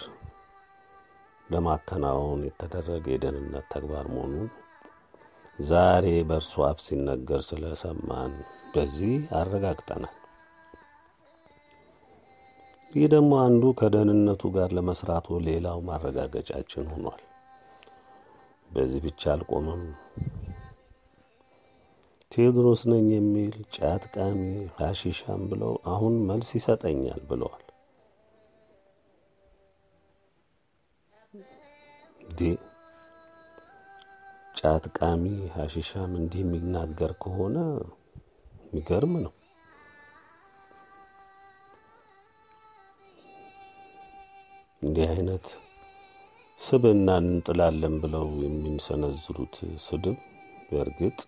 ለማከናወን የተደረገ የደህንነት ተግባር መሆኑን ዛሬ በእርሱ አፍ ሲነገር ስለሰማን በዚህ አረጋግጠናል። ይህ ደግሞ አንዱ ከደህንነቱ ጋር ለመስራቱ ሌላው ማረጋገጫችን ሆኗል። በዚህ ብቻ አልቆመም። ቴዎድሮስ ነኝ የሚል ጫት ቃሚ ሐሺሻም ብለው አሁን መልስ ይሰጠኛል ብለዋል። እንዴ ጫት ቃሚ ሐሺሻም እንዲህ የሚናገር ከሆነ የሚገርም ነው። እንዲህ አይነት ስብዕናን እንጥላለን ብለው የሚሰነዝሩት ስድብ በእርግጥ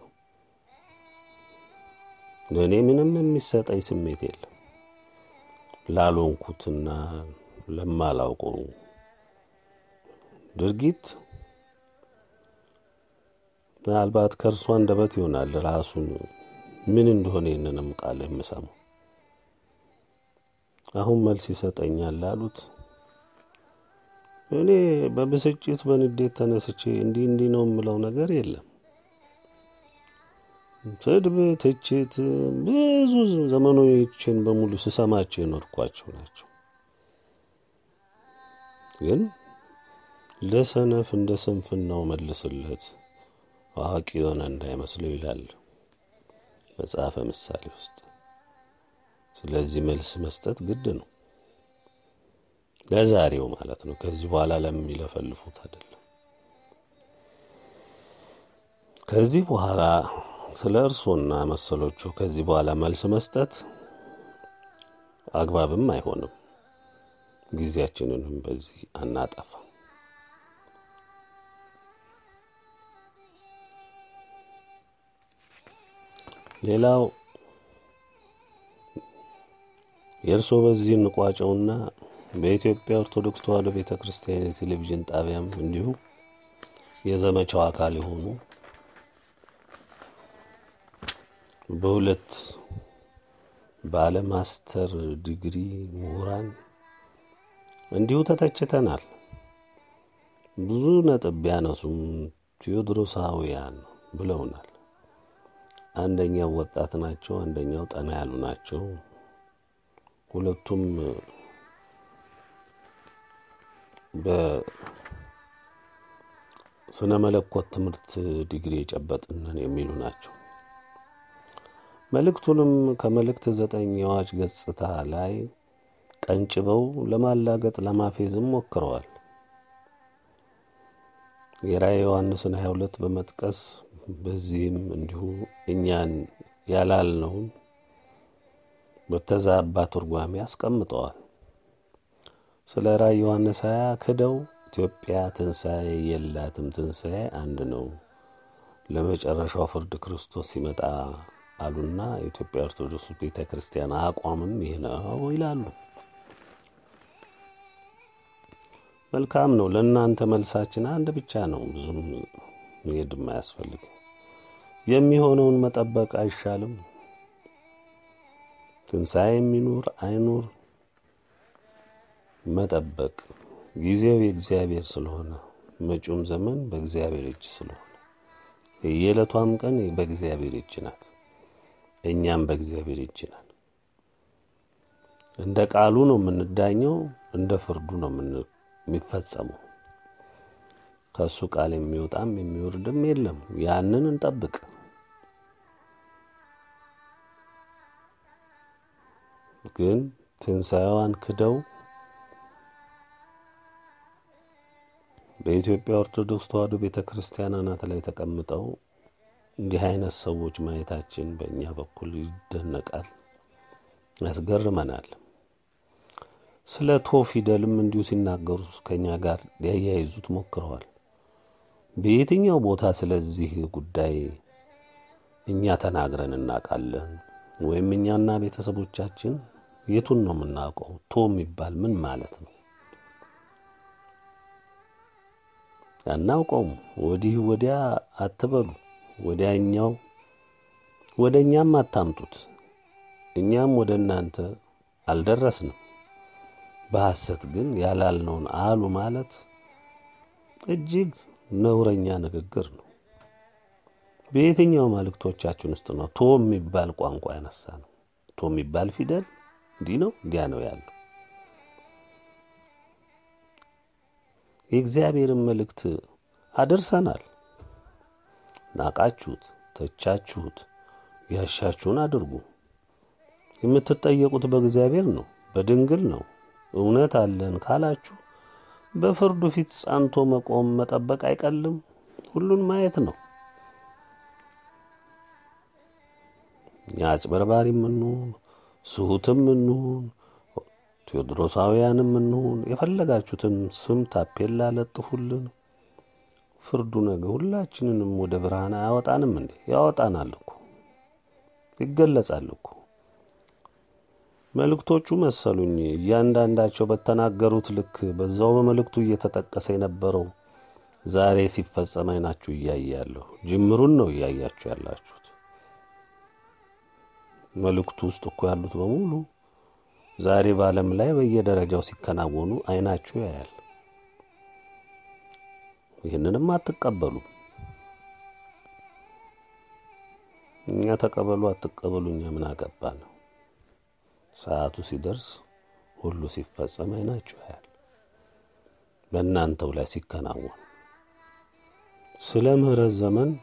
ለእኔ ምንም የሚሰጠኝ ስሜት የለም። ላልሆንኩትና ለማላውቀው ድርጊት ምናልባት ከእርሱ አንደበት ይሆናል ራሱን ምን እንደሆነ ይህንንም ቃል የምሰማው። አሁን መልስ ይሰጠኛል ላሉት እኔ በብስጭት በንዴት ተነስቼ እንዲህ እንዲህ ነው የምለው ነገር የለም። ስድብ፣ ትችት ብዙ ዘመኖችን በሙሉ ስሰማቸው የኖርኳቸው ናቸው። ግን ለሰነፍ እንደ ስንፍናው መልስለት አዋቂ የሆነ እንዳይመስለው ይላል መጽሐፈ ምሳሌ ውስጥ። ስለዚህ መልስ መስጠት ግድ ነው፣ ለዛሬው ማለት ነው። ከዚህ በኋላ ለሚለፈልፉት አይደለም። ከዚህ በኋላ ስለ እርሶና መሰሎቹ ከዚህ በኋላ መልስ መስጠት አግባብም አይሆንም። ጊዜያችንንም በዚህ አናጠፋ። ሌላው የእርሶ በዚህ እንቋጨውና በኢትዮጵያ ኦርቶዶክስ ተዋሕዶ ቤተክርስቲያን የቴሌቪዥን ጣቢያም እንዲሁ የዘመቻው አካል የሆኑ በሁለት ባለ ማስተር ዲግሪ ምሁራን እንዲሁ ተተችተናል። ብዙ ነጥብ ቢያነሱም ቴዎድሮሳውያን ብለውናል። አንደኛው ወጣት ናቸው፣ አንደኛው ጠና ያሉ ናቸው። ሁለቱም በስነ መለኮት ትምህርት ዲግሪ የጨበጥነን የሚሉ ናቸው። መልእክቱንም ከመልእክት ዘጠኝ የአዋጅ ገጽታ ላይ ቀንጭበው ለማላገጥ ለማፌዝም ሞክረዋል። የራእየ ዮሐንስን ሃያ ሁለት በመጥቀስ በዚህም እንዲሁ እኛን ያላልነውን በተዛባ ትርጓሜ አስቀምጠዋል። ስለ ራእየ ዮሐንስ ሃያ ክደው ኢትዮጵያ ትንሣኤ የላትም፣ ትንሣኤ አንድ ነው፣ ለመጨረሻው ፍርድ ክርስቶስ ሲመጣ አሉና የኢትዮጵያ ኦርቶዶክስ ቤተክርስቲያን አቋምም ይህ ነው ይላሉ። መልካም ነው። ለእናንተ መልሳችን አንድ ብቻ ነው። ብዙም መሄድም አያስፈልግም። የሚሆነውን መጠበቅ አይሻልም? ትንሣኤ የሚኖር አይኖር መጠበቅ ጊዜው የእግዚአብሔር ስለሆነ መጪውም ዘመን በእግዚአብሔር እጅ ስለሆነ የዕለቷም ቀን በእግዚአብሔር እጅ ናት። እኛም በእግዚአብሔር እጅ ናት። እንደ ቃሉ ነው የምንዳኘው፣ እንደ ፍርዱ ነው የሚፈጸመው። ከሱ ቃል የሚወጣም የሚወርድም የለም። ያንን እንጠብቅ። ግን ትንሣኤዋን ክደው በኢትዮጵያ ኦርቶዶክስ ተዋሕዶ ቤተክርስቲያን አናት ላይ ተቀምጠው እንዲህ አይነት ሰዎች ማየታችን በእኛ በኩል ይደነቃል፣ ያስገርመናል። ስለ ቶ ፊደልም እንዲሁ ሲናገሩ ከኛ ጋር ሊያያይዙት ሞክረዋል። በየትኛው ቦታ ስለዚህ ጉዳይ እኛ ተናግረን እናውቃለን? ወይም እኛና ቤተሰቦቻችን የቱን ነው የምናውቀው? ቶ የሚባል ምን ማለት ነው? አናውቀውም። ወዲህ ወዲያ አትበሉ፣ ወዲያኛው ወደኛም አታምጡት። እኛም ወደ እናንተ አልደረስንም። በሐሰት ግን ያላልነውን አሉ ማለት እጅግ ነውረኛ ንግግር ነው። በየትኛው መልእክቶቻችን ውስጥ ነው ቶ የሚባል ቋንቋ ያነሳ ነው? ቶ የሚባል ፊደል እንዲህ ነው እንዲያ ነው ያለው? የእግዚአብሔርን መልእክት አድርሰናል። ናቃችሁት፣ ተቻችሁት፣ ያሻችሁን አድርጉ። የምትጠየቁት በእግዚአብሔር ነው፣ በድንግል ነው። እውነት አለን ካላችሁ በፍርዱ ፊት ጸንቶ መቆም መጠበቅ አይቀልም። ሁሉን ማየት ነው። አጭበርባሪም እንሁን ስሁትም እንሁን ቴዎድሮሳውያንም እንሁን የፈለጋችሁትን ስም ታፔላ ለጥፉልን። ፍርዱ ነገ ሁላችንንም ወደ ብርሃን አያወጣንም እንዴ? ያወጣናል እኮ ይገለጻል እኮ። መልእክቶቹ መሰሉኝ እያንዳንዳቸው በተናገሩት ልክ በዛው በመልእክቱ እየተጠቀሰ የነበረው ዛሬ ሲፈጸም አይናችሁ እያያለሁ። ጅምሩን ነው እያያችሁ ያላችሁት። መልእክቱ ውስጥ እኮ ያሉት በሙሉ ዛሬ በዓለም ላይ በየደረጃው ሲከናወኑ አይናችሁ ያያል። ይህንንም አትቀበሉ። እኛ ተቀበሉ አትቀበሉ እኛ ምን አገባን? ሰዓቱ ሲደርስ ሁሉ ሲፈጸም አይናችሁ ያያል። በእናንተው ላይ ሲከናወን ስለ ምህረት ዘመን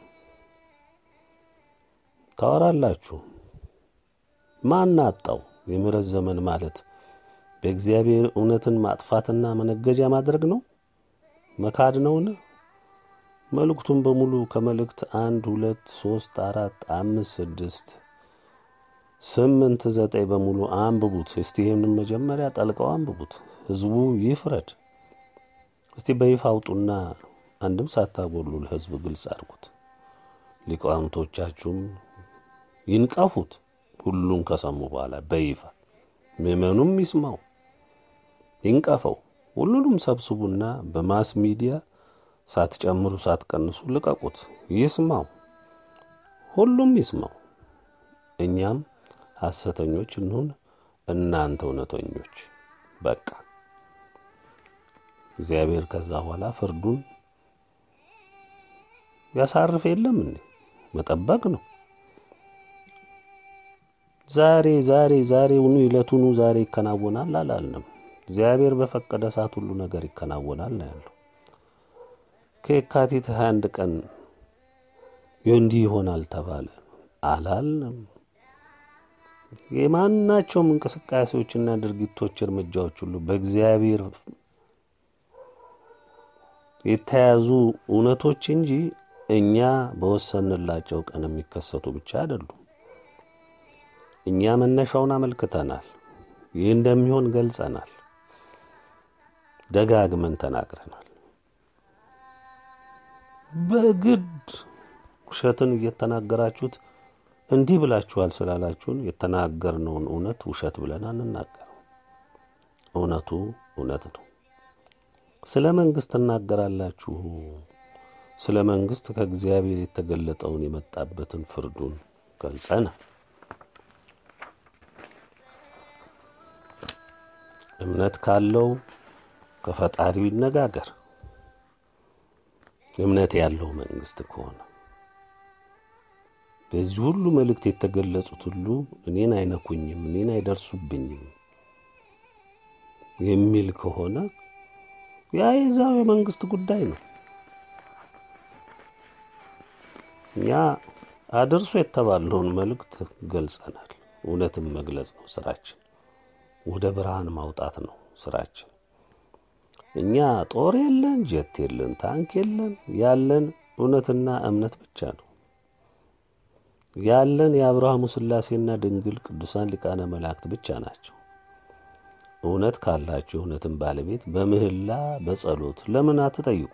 ታወራላችሁ። ማን አጣው? የምህረት ዘመን ማለት በእግዚአብሔር እውነትን ማጥፋትና መነገጃ ማድረግ ነው? መካድ ነውን? መልእክቱን በሙሉ ከመልእክት አንድ ሁለት ሶስት አራት አምስት ስድስት ስምንት ዘጠኝ በሙሉ አንብቡት። እስቲ ይሄንን መጀመሪያ ጠልቀው አንብቡት። ህዝቡ ይፍረድ። እስቲ በይፋ አውጡና አንድም ሳታጎሉ ለህዝብ ግልጽ አድርጉት። ሊቃውንቶቻችሁም ይንቀፉት። ሁሉን ከሰሙ በኋላ በይፋ ምዕመኑም ይስማው ይንቀፈው። ሁሉንም ሰብስቡና በማስ ሚዲያ ሳትጨምሩ ሳትቀንሱ ልቀቁት። ይስማው፣ ሁሉም ይስማው። እኛም ሐሰተኞች እንሁን እናንተ እውነተኞች። በቃ እግዚአብሔር ከዛ በኋላ ፍርዱን ያሳርፍ የለም እንዴ? መጠበቅ ነው። ዛሬ ዛሬ ዛሬውኑ ይለቱኑ ዛሬ ይከናወናል አላልንም። እግዚአብሔር በፈቀደ ሰዓት ሁሉ ነገር ይከናወናል ነው ያለው። ከየካቲት ሃያ አንድ ቀን ይንዲህ ይሆናል ተባለ አላልንም። የማናቸውም እንቅስቃሴዎችና ድርጊቶች እርምጃዎች ሁሉ በእግዚአብሔር የተያዙ እውነቶች እንጂ እኛ በወሰንላቸው ቀን የሚከሰቱ ብቻ አይደሉም። እኛ መነሻውን አመልክተናል። ይህ እንደሚሆን ገልጸናል። ደጋግመን ተናግረናል። በግድ ውሸትን እየተናገራችሁት እንዲህ ብላችኋል ስላላችሁን የተናገርነውን እውነት ውሸት ብለን አንናገር። እውነቱ እውነት ነው። ስለ መንግስት ተናገራላችሁ። ስለ መንግስት ከእግዚአብሔር የተገለጠውን የመጣበትን ፍርዱን ገልጸናል። እምነት ካለው ከፈጣሪው ይነጋገር። እምነት ያለው መንግስት ከሆነ በዚህ ሁሉ መልእክት የተገለጹት ሁሉ እኔን አይነኩኝም እኔን አይደርሱብኝም የሚል ከሆነ ያ የዛው የመንግስት ጉዳይ ነው። ያ አድርሶ የተባለውን መልእክት ገልጸናል። እውነትን መግለጽ ነው ስራችን። ወደ ብርሃን ማውጣት ነው ስራችን። እኛ ጦር የለን ጀት የለን ታንክ የለን። ያለን እውነትና እምነት ብቻ ነው። ያለን የአብርሃም ሥላሴና ድንግል ቅዱሳን ሊቃነ መላእክት ብቻ ናቸው። እውነት ካላችሁ እውነትን ባለቤት በምህላ በጸሎት ለምን አትጠይቁ?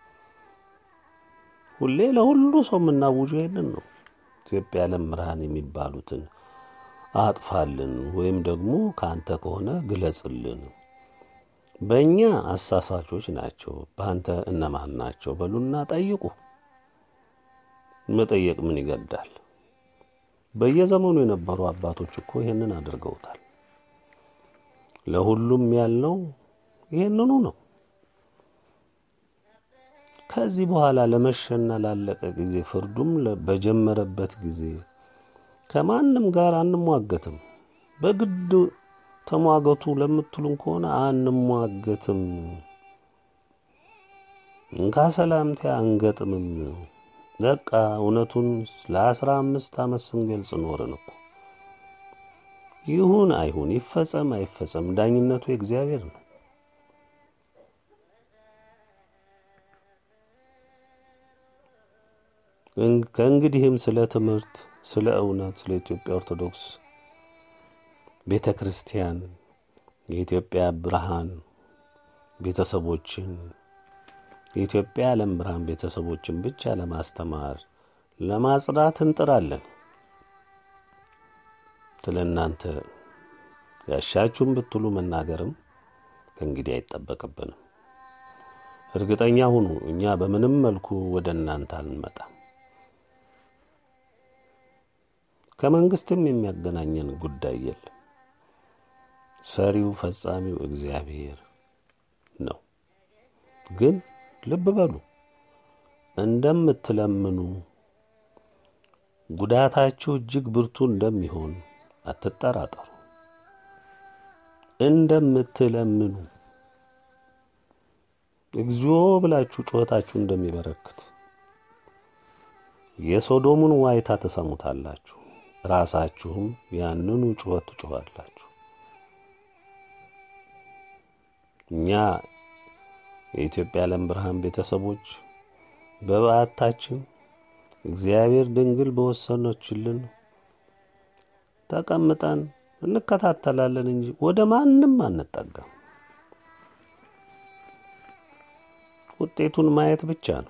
ሁሌ ለሁሉ ሰው የምናውጀው ይሄንን ነው። ኢትዮጵያ ለምራን የሚባሉትን አጥፋልን ወይም ደግሞ ካንተ ከሆነ ግለጽልን። በእኛ አሳሳቾች ናቸው፣ ባንተ እነማን ናቸው በሉና ጠይቁ። መጠየቅ ምን ይገዳል? በየዘመኑ የነበሩ አባቶች እኮ ይሄንን አድርገውታል። ለሁሉም ያለው ይሄንኑ ነው። ከዚህ በኋላ ለመሸና ላለቀ ጊዜ ፍርዱም በጀመረበት ጊዜ ከማንም ጋር አንሟገትም። በግድ ተሟገቱ ለምትሉን ከሆነ አንሟገትም። እንካ ሰላምታ አንገጥምም። በቃ እውነቱን ለአስራ አምስት ዓመት ስንገልጽ ኖርን እኮ። ይሁን አይሁን ይፈጸም አይፈጸም ዳኝነቱ የእግዚአብሔር ነው። ከእንግዲህም ስለ ትምህርት፣ ስለ እውነት፣ ስለ ኢትዮጵያ ኦርቶዶክስ ቤተ ክርስቲያን የኢትዮጵያ ብርሃን ቤተሰቦችን የኢትዮጵያ ዓለም ብርሃን ቤተሰቦችን ብቻ ለማስተማር ለማጽዳት እንጥራለን። ስለናንተ ያሻችሁም ብትሉ መናገርም ከእንግዲህ አይጠበቅብንም። እርግጠኛ ሁኑ፣ እኛ በምንም መልኩ ወደ እናንተ አንመጣም። ከመንግስትም የሚያገናኘን ጉዳይ የለም። ሰሪው ፈጻሚው እግዚአብሔር ነው። ግን ልብ በሉ፣ እንደምትለምኑ ጉዳታችሁ እጅግ ብርቱ እንደሚሆን አትጠራጠሩ። እንደምትለምኑ እግዚኦ ብላችሁ ጩኸታችሁ እንደሚበረክት የሶዶሙን ዋይታ ተሰሙታላችሁ፣ ራሳችሁም ያንኑ ጩኸት ትጮኻላችሁ። እኛ የኢትዮጵያ ዓለም ብርሃን ቤተሰቦች በበዓታችን እግዚአብሔር ድንግል በወሰነችልን ተቀምጠን እንከታተላለን እንጂ ወደ ማንንም አንጠጋም። ውጤቱን ማየት ብቻ ነው።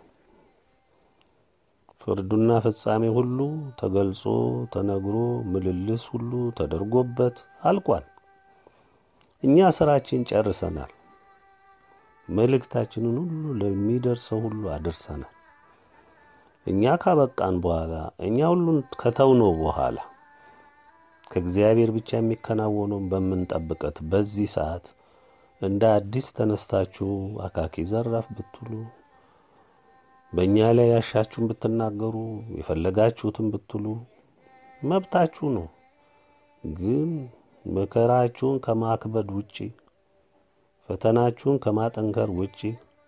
ፍርዱና ፍጻሜ ሁሉ ተገልጾ ተነግሮ ምልልስ ሁሉ ተደርጎበት አልቋል። እኛ ስራችን ጨርሰናል። መልእክታችንን ሁሉ ለሚደርሰው ሁሉ አድርሰናል። እኛ ካበቃን በኋላ እኛ ሁሉን ከተውነው በኋላ ከእግዚአብሔር ብቻ የሚከናወነው በመንጠብቀት በዚህ ሰዓት እንደ አዲስ ተነስታችሁ አካኪ ዘራፍ ብትሉ በእኛ ላይ ያሻችሁን ብትናገሩ የፈለጋችሁትን ብትሉ መብታችሁ ነው። ግን መከራችሁን ከማክበድ ውጪ ፈተናችሁን ከማጠንከር ውጪ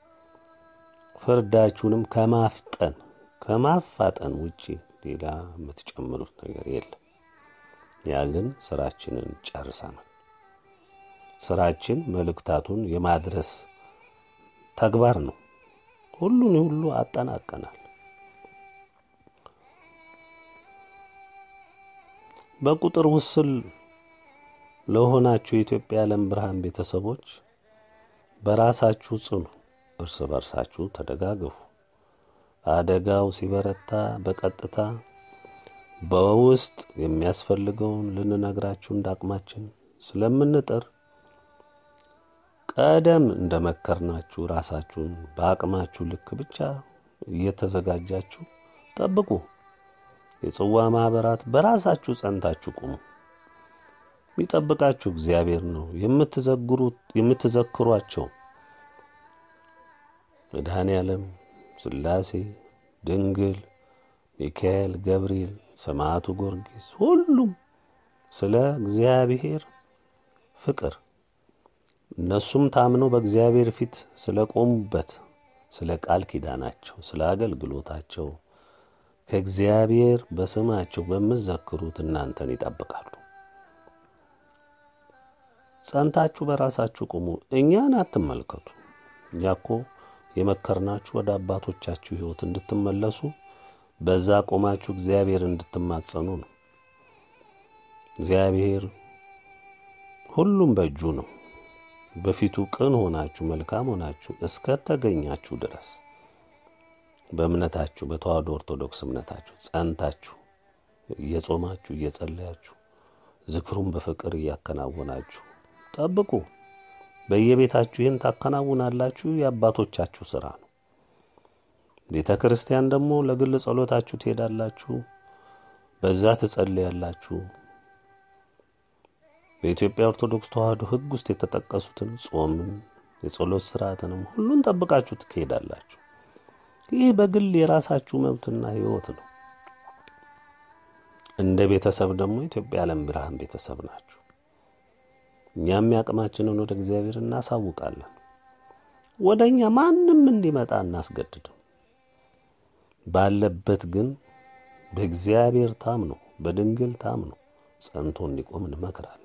ፍርዳችሁንም ከማፍጠን ከማፋጠን ውጪ ሌላ የምትጨምሩት ነገር የለም። ያ ግን ስራችንን ጨርሰናል። ስራችን መልእክታቱን የማድረስ ተግባር ነው። ሁሉን ሁሉ አጠናቀናል። በቁጥር ውስል ለሆናችሁ የኢትዮጵያ ዓለም ብርሃን ቤተሰቦች በራሳችሁ ጽኑ፣ እርስ በርሳችሁ ተደጋገፉ። አደጋው ሲበረታ በቀጥታ በውስጥ የሚያስፈልገውን ልንነግራችሁ እንዳቅማችን ስለምንጥር ቀደም እንደመከርናችሁ ራሳችሁን በአቅማችሁ ልክ ብቻ እየተዘጋጃችሁ ጠብቁ። የጽዋ ማህበራት በራሳችሁ ጸንታችሁ ቁሙ። የሚጠብቃችሁ እግዚአብሔር ነው። የምትዘክሩት የምትዘክሯቸው መድኃኔዓለም፣ ሥላሴ፣ ድንግል፣ ሚካኤል፣ ገብርኤል፣ ሰማዕቱ ጊዮርጊስ ሁሉም ስለ እግዚአብሔር ፍቅር እነሱም ታምነው በእግዚአብሔር ፊት ስለቆሙበት ስለ ቃል ኪዳናቸው ስለ አገልግሎታቸው ከእግዚአብሔር በስማቸው በመዘክሩት እናንተን ይጠብቃሉ። ጸንታችሁ በራሳችሁ ቁሙ። እኛን አትመልከቱ። እኛኮ የመከርናችሁ ወደ አባቶቻችሁ ሕይወት እንድትመለሱ በዛ ቆማችሁ እግዚአብሔር እንድትማጸኑ ነው። እግዚአብሔር ሁሉም በእጁ ነው። በፊቱ ቅን ሆናችሁ መልካም ሆናችሁ እስከ ተገኛችሁ ድረስ በእምነታችሁ በተዋሕዶ ኦርቶዶክስ እምነታችሁ ጸንታችሁ እየጾማችሁ እየጸለያችሁ ዝክሩን በፍቅር እያከናወናችሁ ጠብቁ። በየቤታችሁ ይህን ታከናውናላችሁ። የአባቶቻችሁ ሥራ ነው። ቤተ ክርስቲያን ደግሞ ለግል ጸሎታችሁ ትሄዳላችሁ፣ በዛ ትጸልያላችሁ። በኢትዮጵያ ኦርቶዶክስ ተዋሕዶ ሕግ ውስጥ የተጠቀሱትን ጾምን የጸሎት ሥርዓትንም ሁሉን ጠብቃችሁ ትሄዳላችሁ። ይህ በግል የራሳችሁ መብትና ሕይወት ነው። እንደ ቤተሰብ ደግሞ ኢትዮጵያ ዓለም ብርሃን ቤተሰብ ናችሁ። እኛም ያቅማችንን ወደ እግዚአብሔር እናሳውቃለን። ወደኛ ማንም እንዲመጣ እናስገድደው። ባለበት ግን በእግዚአብሔር ታምኖ በድንግል ታምኖ ጸንቶ እንዲቆም እንመክራለን።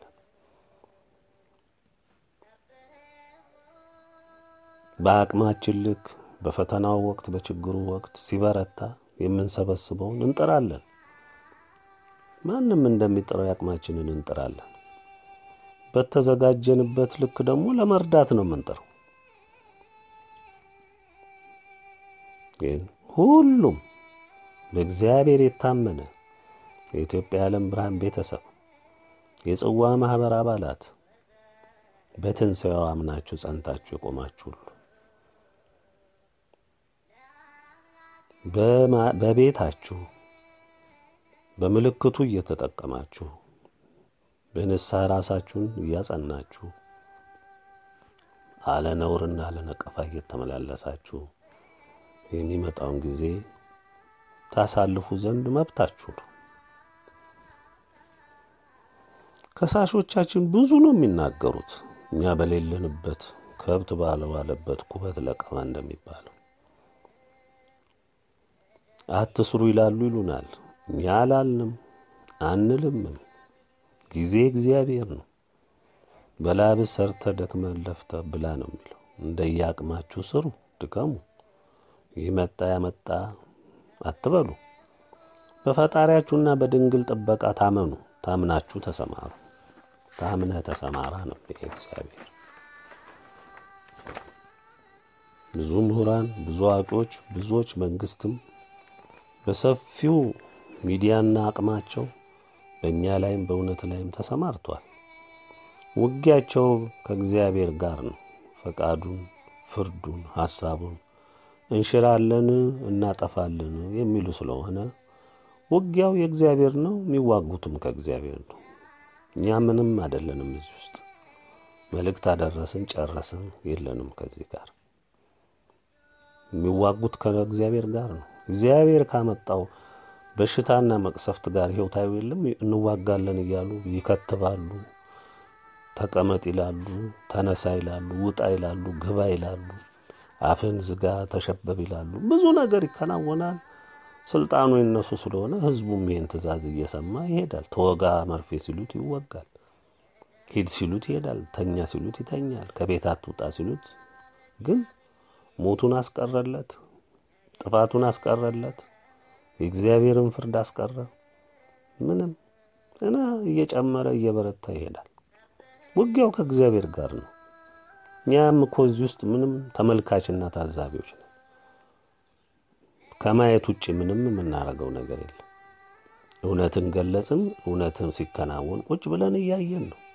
በአቅማችን ልክ በፈተናው ወቅት በችግሩ ወቅት ሲበረታ የምንሰበስበውን እንጥራለን። ማንም እንደሚጥረው ያቅማችንን እንጥራለን። በተዘጋጀንበት ልክ ደግሞ ለመርዳት ነው የምንጥረው። ግን ሁሉም በእግዚአብሔር የታመነ የኢትዮጵያ ዓለም ብርሃን ቤተሰብ የጽዋ ማህበር አባላት በትንሣኤው አምናችሁ ጸንታችሁ የቆማችሁ ሁሉ በቤታችሁ በምልክቱ እየተጠቀማችሁ በንስሐ ራሳችሁን እያጸናችሁ አለ ነውርና አለ ነቀፋ እየተመላለሳችሁ የሚመጣውን ጊዜ ታሳልፉ ዘንድ መብታችሁ ነው። ከሳሾቻችን ብዙ ነው የሚናገሩት። እኛ በሌለንበት ከብት ባለዋለበት ኩበት ለቀማ እንደሚባለው አትስሩ ይላሉ ይሉናል። እኛ አላልንም አንልምም። ጊዜ እግዚአብሔር ነው። በላብ ሰርተ ደክመ ለፍተ ብላ ነው የሚለው። እንደያቅማችሁ ስሩ፣ ድከሙ። ይመጣ ያመጣ አትበሉ። በፈጣሪያችሁና በድንግል ጥበቃ ታመኑ። ታምናችሁ ተሰማሩ። ታምነህ ተሰማራ ነው እግዚአብሔር። ብዙ ምሁራን፣ ብዙ አዋቂዎች፣ ብዙዎች መንግስትም በሰፊው ሚዲያና አቅማቸው በእኛ ላይም በእውነት ላይም ተሰማርቷል። ውጊያቸው ከእግዚአብሔር ጋር ነው። ፈቃዱን፣ ፍርዱን፣ ሐሳቡን እንሽራለን እናጠፋለን የሚሉ ስለሆነ ውጊያው የእግዚአብሔር ነው። የሚዋጉትም ከእግዚአብሔር ነው። እኛ ምንም አይደለንም። እዚህ ውስጥ መልእክት አደረስን ጨረስን የለንም። ከዚህ ጋር የሚዋጉት ከእግዚአብሔር ጋር ነው። እግዚአብሔር ካመጣው በሽታና መቅሰፍት ጋር ህይወታዊ የለም እንዋጋለን እያሉ ይከተባሉ። ተቀመጥ ይላሉ፣ ተነሳ ይላሉ፣ ውጣ ይላሉ፣ ግባ ይላሉ፣ አፍን ዝጋ ተሸበብ ይላሉ። ብዙ ነገር ይከናወናል። ስልጣኑ የነሱ ስለሆነ ህዝቡም ይሄን ትእዛዝ እየሰማ ይሄዳል። ተወጋ መርፌ ሲሉት ይወጋል። ሂድ ሲሉት ይሄዳል። ተኛ ሲሉት ይተኛል። ከቤት አትውጣ ሲሉት ግን ሞቱን አስቀረለት፣ ጥፋቱን አስቀረለት፣ የእግዚአብሔርን ፍርድ አስቀረ። ምንም እና እየጨመረ እየበረታ ይሄዳል። ውጊያው ከእግዚአብሔር ጋር ነው። እኛም እኮ እዚህ ውስጥ ምንም ተመልካችና ታዛቢዎች ነን። ከማየት ውጪ ምንም የምናረገው ነገር የለም። እውነትን ገለጽን፣ እውነትን ሲከናወን ቁጭ ብለን እያየን ነው።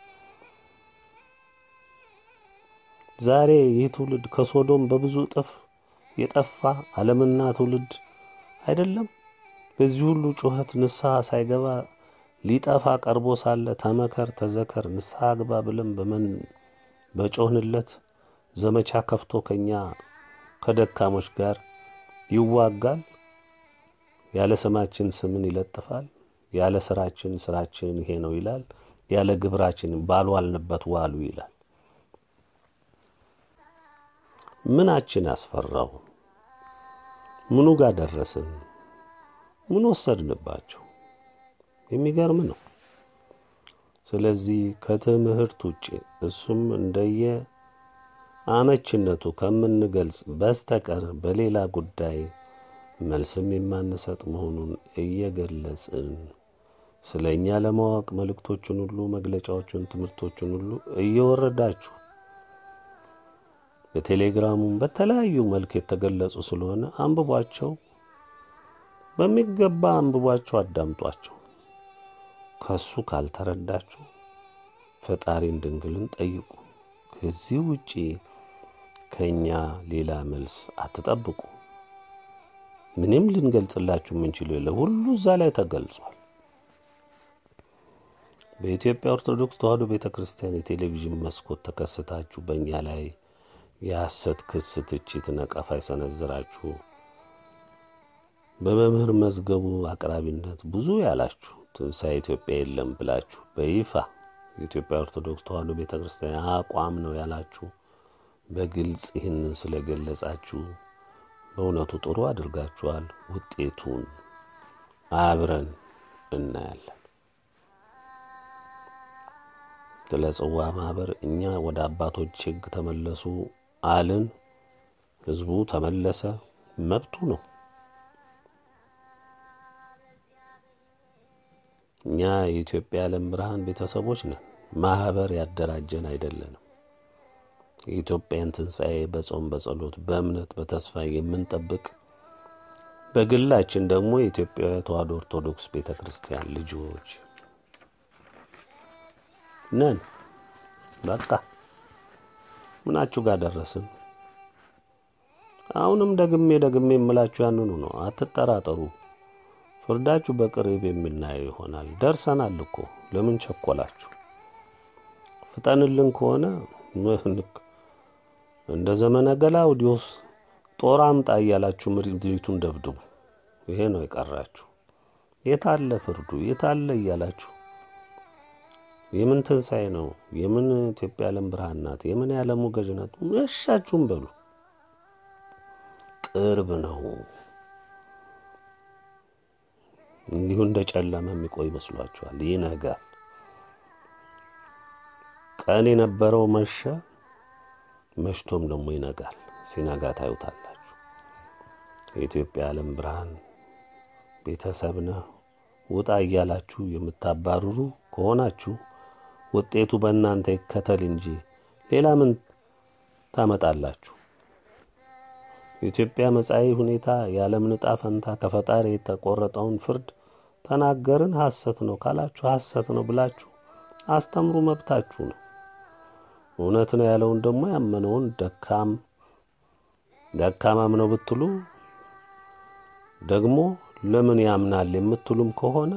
ዛሬ ይህ ትውልድ ከሶዶም በብዙ እጥፍ የጠፋ ዓለምና ትውልድ አይደለም። በዚህ ሁሉ ጩኸት ንስሐ ሳይገባ ሊጠፋ ቀርቦ ሳለ ተመከር ተዘከር ንስሐ ግባ ብለን በመን በጮህንለት ዘመቻ ከፍቶ ከኛ ከደካሞች ጋር ይዋጋል። ያለ ስማችን ስምን ይለጥፋል። ያለ ስራችን ስራችን ይሄ ነው ይላል። ያለ ግብራችን ባልዋልንበት ዋሉ ይላል። ምናችን አስፈራው? ምኑ ጋር ደረስን? ምን ወሰድንባቸው? የሚገርም ነው። ስለዚህ ከትምህርት ውጪ እሱም እንደየ አመችነቱ ከምንገልጽ በስተቀር በሌላ ጉዳይ መልስም የማንሰጥ መሆኑን እየገለጽን ስለኛ ለማወቅ መልእክቶቹን ሁሉ መግለጫዎቹን ትምህርቶቹን ሁሉ እየወረዳችሁ በቴሌግራሙም በተለያዩ መልክ የተገለጹ ስለሆነ አንብቧቸው፣ በሚገባ አንብቧቸው፣ አዳምጧቸው። ከሱ ካልተረዳችሁ ፈጣሪን ድንግልን ጠይቁ። ከዚህ ውጪ ከኛ ሌላ መልስ አትጠብቁ። ምንም ልንገልጽላችሁ ምንችል የለ፣ ሁሉ እዛ ላይ ተገልጿል። በኢትዮጵያ ኦርቶዶክስ ተዋሕዶ ቤተክርስቲያን የቴሌቪዥን መስኮት ተከስታችሁ በእኛ ላይ የሐሰት ክስ፣ ትችት፣ ነቀፋ ይሰነዝራችሁ በመምህር መዝገቡ አቅራቢነት ብዙ ያላችሁ ትንሣኤ ኢትዮጵያ የለም ብላችሁ በይፋ የኢትዮጵያ ኦርቶዶክስ ተዋሕዶ ቤተክርስቲያን አቋም ነው ያላችሁ በግልጽ ይህንን ስለገለጻችሁ በእውነቱ ጥሩ አድርጋችኋል። ውጤቱን አብረን እናያለን። ስለጽዋ ማህበር እኛ ወደ አባቶች ሕግ ተመለሱ አልን። ህዝቡ ተመለሰ፣ መብቱ ነው። እኛ የኢትዮጵያ ዓለም ብርሃን ቤተሰቦች ነን። ማህበር ያደራጀን አይደለንም። የኢትዮጵያን ትንሣኤ በጾም በጸሎት በእምነት በተስፋ የምንጠብቅ በግላችን ደግሞ የኢትዮጵያ ተዋሕዶ ኦርቶዶክስ ቤተክርስቲያን ልጆች ነን። በቃ ምናችሁ ጋር ደረስን? አሁንም ደግሜ ደግሜ የምላችሁ ያንኑ ነው። አትጠራጠሩ። ፍርዳችሁ በቅርብ የምናየው ይሆናል። ደርሰናል እኮ ለምን ቸኮላችሁ? ፍጠንልን ከሆነ እንደ ዘመነ ገላውዲዮስ ጦር አምጣ እያላችሁ ምድሪቱን ደብድቡ። ይሄ ነው የቀራችሁ። የታለ ፍርዱ? የታለ እያላችሁ የምን ትንሣኤ ነው? የምን ኢትዮጵያ ዓለም ብርሃን ናት? የምን የዓለሙ ገዥ ናት? መሻችሁም በሉ። ቅርብ ነው። እንዲሁ እንደ ጨለመ የሚቆይ መስሏችኋል? ይነጋል። ቀን የነበረው መሸ፣ መሽቶም ደግሞ ይነጋል። ሲነጋ ታዩታላችሁ። የኢትዮጵያ ዓለም ብርሃን ቤተሰብ ነው። ውጣ እያላችሁ የምታባርሩ ከሆናችሁ ውጤቱ በእናንተ ይከተል እንጂ ሌላ ምን ታመጣላችሁ? የኢትዮጵያ መጻኢ ሁኔታ የዓለም ዕጣ ፈንታ ከፈጣሪ የተቆረጠውን ፍርድ ተናገርን። ሐሰት ነው ካላችሁ ሐሰት ነው ብላችሁ አስተምሩ። መብታችሁ ነው። እውነት ነው ያለውን ደግሞ ያመነውን ደካም ደካማም ነው ብትሉ ደግሞ ለምን ያምናል የምትሉም ከሆነ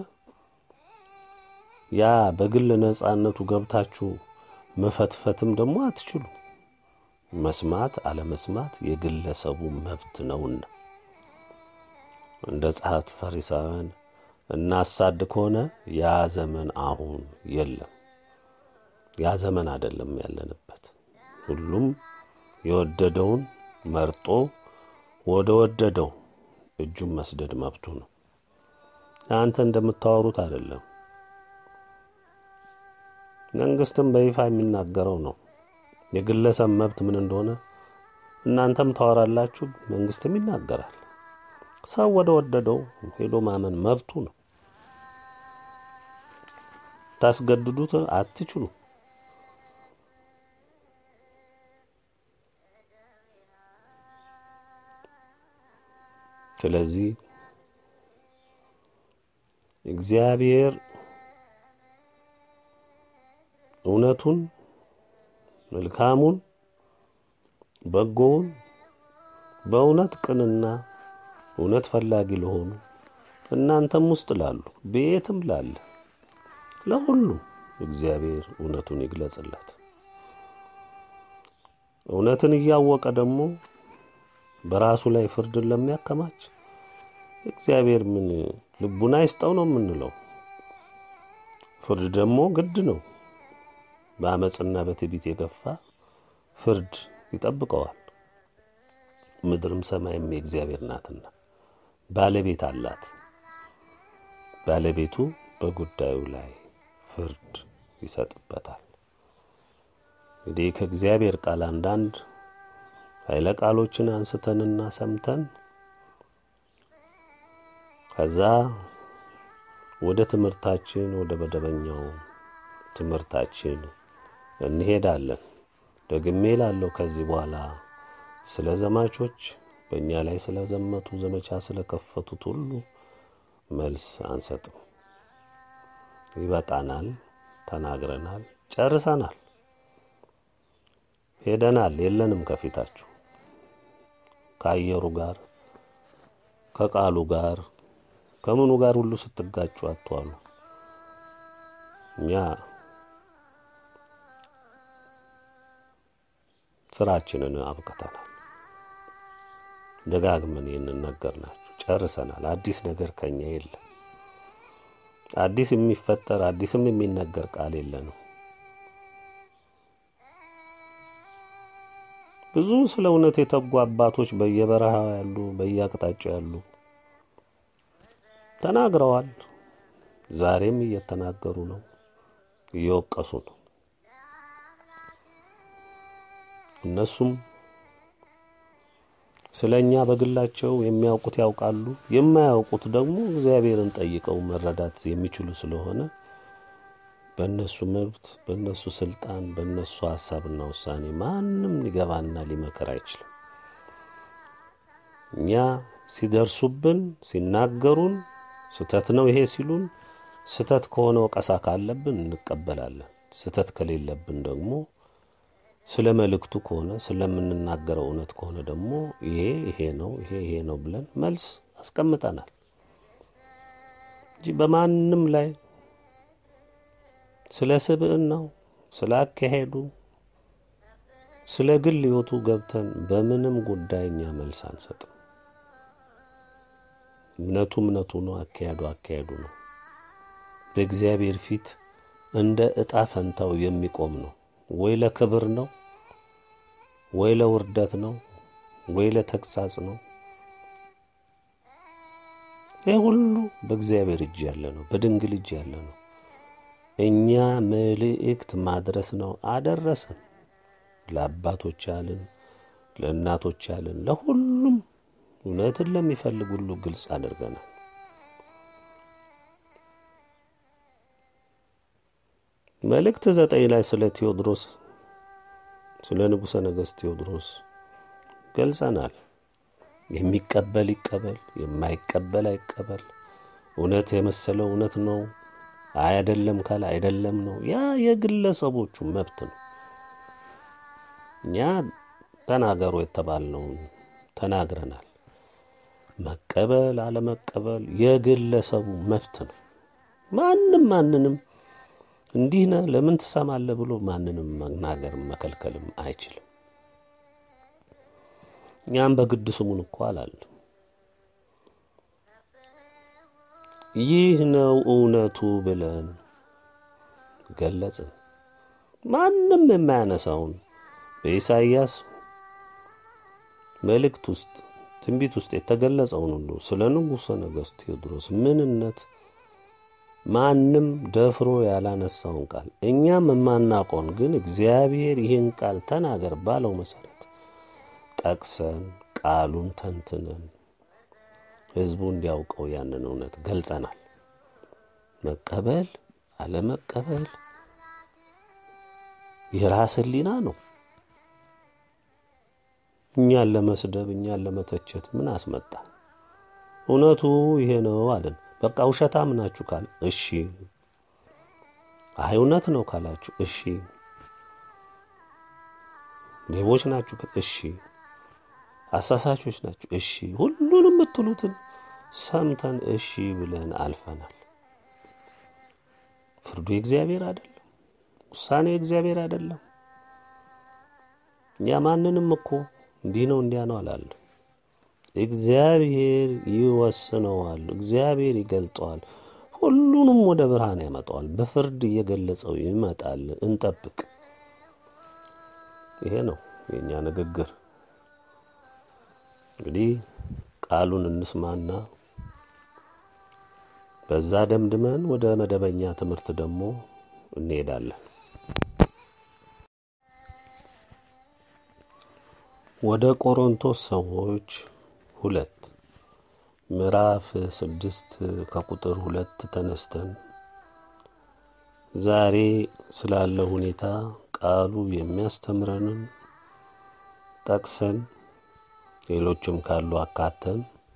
ያ በግል ነፃነቱ ገብታችሁ መፈትፈትም ደግሞ አትችሉ። መስማት አለመስማት የግለሰቡ መብት ነውና እንደ ጸሐፍት ፈሪሳውያን እናሳድ ከሆነ ያ ዘመን አሁን የለም። ያ ዘመን አይደለም ያለንበት። ሁሉም የወደደውን መርጦ ወደ ወደደው እጁን መስደድ መብቱ ነው። አንተ እንደምታወሩት አይደለም። መንግስትም በይፋ የሚናገረው ነው የግለሰብ መብት ምን እንደሆነ። እናንተም ታወራላችሁ፣ መንግስትም ይናገራል። ሰው ወደ ወደደው ሄዶ ማመን መብቱ ነው። ታስገድዱት አትችሉ። ስለዚህ እግዚአብሔር እውነቱን መልካሙን በጎውን በእውነት ቅንና እውነት ፈላጊ ለሆኑ እናንተም ውስጥ ላሉ ቤትም ላለ ለሁሉ እግዚአብሔር እውነቱን ይግለጽለት። እውነትን እያወቀ ደግሞ በራሱ ላይ ፍርድን ለሚያከማች እግዚአብሔር ምን ልቡና ይስጠው ነው የምንለው። ፍርድ ደግሞ ግድ ነው። በአመጽና በትዕቢት የገፋ ፍርድ ይጠብቀዋል። ምድርም ሰማይም የእግዚአብሔር ናትና ባለቤት አላት። ባለቤቱ በጉዳዩ ላይ ፍርድ ይሰጥበታል። እንግዲህ ከእግዚአብሔር ቃል አንዳንድ ኃይለ ቃሎችን አንስተንና ሰምተን ከዛ ወደ ትምህርታችን ወደ መደበኛው ትምህርታችን እንሄዳለን። ደግሜ ላለው ከዚህ በኋላ ስለ ዘማቾች በእኛ ላይ ስለ ዘመቱ ዘመቻ ስለ ከፈቱት ሁሉ መልስ አንሰጥም። ይበቃናል። ተናግረናል፣ ጨርሰናል፣ ሄደናል። የለንም ከፊታችሁ ከአየሩ ጋር ከቃሉ ጋር ከምኑ ጋር ሁሉ ስትጋጩ አትዋሉ። እኛ ስራችንን አብቅተናል። ደጋግመን ይህንን ነገርናችሁ፣ ጨርሰናል። አዲስ ነገር ከኛ የለም። አዲስ የሚፈጠር አዲስም የሚነገር ቃል የለንም። ብዙ ስለ እውነት የተጉ አባቶች በየበረሃው ያሉ በየአቅጣጫው ያሉ ተናግረዋል። ዛሬም እየተናገሩ ነው፣ እየወቀሱ ነው። እነሱም ስለኛ በግላቸው የሚያውቁት ያውቃሉ፣ የማያውቁት ደግሞ እግዚአብሔርን ጠይቀው መረዳት የሚችሉ ስለሆነ በእነሱ መብት፣ በእነሱ ስልጣን፣ በእነሱ ሐሳብና ውሳኔ ማንም ሊገባና ሊመከር አይችልም። እኛ ሲደርሱብን ሲናገሩን ስተት ነው ይሄ ሲሉን ስተት ከሆነ ወቀሳ ካለብን እንቀበላለን። ስተት ከሌለብን ደግሞ ስለ መልእክቱ ከሆነ ስለምንናገረው እውነት ከሆነ ደግሞ ይሄ ይሄ ነው ይሄ ይሄ ነው ብለን መልስ አስቀምጠናል እንጂ በማንም ላይ ስለ ስብዕናው ስለ አካሄዱ ስለ ግል ሕይወቱ ገብተን በምንም ጉዳይኛ መልስ አንሰጥም። እምነቱ እምነቱ ነው፣ አካሄዱ አካሄዱ ነው። በእግዚአብሔር ፊት እንደ ዕጣ ፈንታው የሚቆም ነው። ወይ ለክብር ነው፣ ወይ ለውርደት ነው፣ ወይ ለተግሳጽ ነው። ይህ ሁሉ በእግዚአብሔር እጅ ያለ ነው፣ በድንግል እጅ ያለ ነው። እኛ መልእክት ማድረስ ነው፣ አደረሰን። ለአባቶች አልን፣ ለእናቶች አልን፣ ለሁሉም እውነትን ለሚፈልግ ሁሉ ግልጽ አድርገናል። መልእክት ዘጠኝ ላይ ስለ ቴዎድሮስ ስለ ንጉሠ ነገሥት ቴዎድሮስ ገልጸናል። የሚቀበል ይቀበል፣ የማይቀበል አይቀበል። እውነት የመሰለው እውነት ነው፣ አይደለም ካለ አይደለም ነው። ያ የግለሰቦቹ መብት ነው። እኛ ተናገሩ የተባልነውን ተናግረናል። መቀበል አለመቀበል የግለሰቡ መብት ነው። ማንም ማንንም እንዲህ ነህ ለምን ትሰማለህ ብሎ ማንንም መናገር መከልከልም አይችልም። እኛም በግድ ስሙን እኮ አላለም። ይህ ነው እውነቱ ብለን ገለጽን። ማንም የማያነሳውን በኢሳይያስ መልእክት ውስጥ ትንቢት ውስጥ የተገለጸውን ሁሉ ስለ ንጉሠ ነገሥት ቴዎድሮስ ምንነት ማንም ደፍሮ ያላነሳውን ቃል እኛም የማናውቀውን ግን እግዚአብሔር ይህን ቃል ተናገር ባለው መሰረት ጠቅሰን ቃሉን ተንትነን ሕዝቡ እንዲያውቀው ያንን እውነት ገልጸናል። መቀበል አለመቀበል የራስ ሕሊና ነው። እኛን ለመስደብ እኛን ለመተቸት ምን አስመጣ? እውነቱ ይሄ ነው አለን። በቃ ውሸታም ናችሁ ካል እሺ፣ አይ እውነት ነው ካላችሁ እሺ፣ ሌቦች ናችሁ እሺ፣ አሳሳቾች ናችሁ እሺ፣ ሁሉንም የምትሉትን ሰምተን እሺ ብለን አልፈናል። ፍርዱ የእግዚአብሔር አይደለም፣ ውሳኔ የእግዚአብሔር አይደለም። እኛ ማንንም እኮ እንዲህ ነው እንዲያ ነው አላለም። እግዚአብሔር ይወስነዋል፣ እግዚአብሔር ይገልጠዋል፣ ሁሉንም ወደ ብርሃን ያመጣዋል፣ በፍርድ እየገለጸው ይመጣል። እንጠብቅ። ይሄ ነው የኛ ንግግር። እንግዲህ ቃሉን እንስማና በዛ ደምድመን ወደ መደበኛ ትምህርት ደግሞ እንሄዳለን። ወደ ቆሮንቶስ ሰዎች ሁለት ምዕራፍ ስድስት ከቁጥር ሁለት ተነስተን ዛሬ ስላለ ሁኔታ ቃሉ የሚያስተምረንን ጠቅሰን ሌሎችም ካሉ አካተን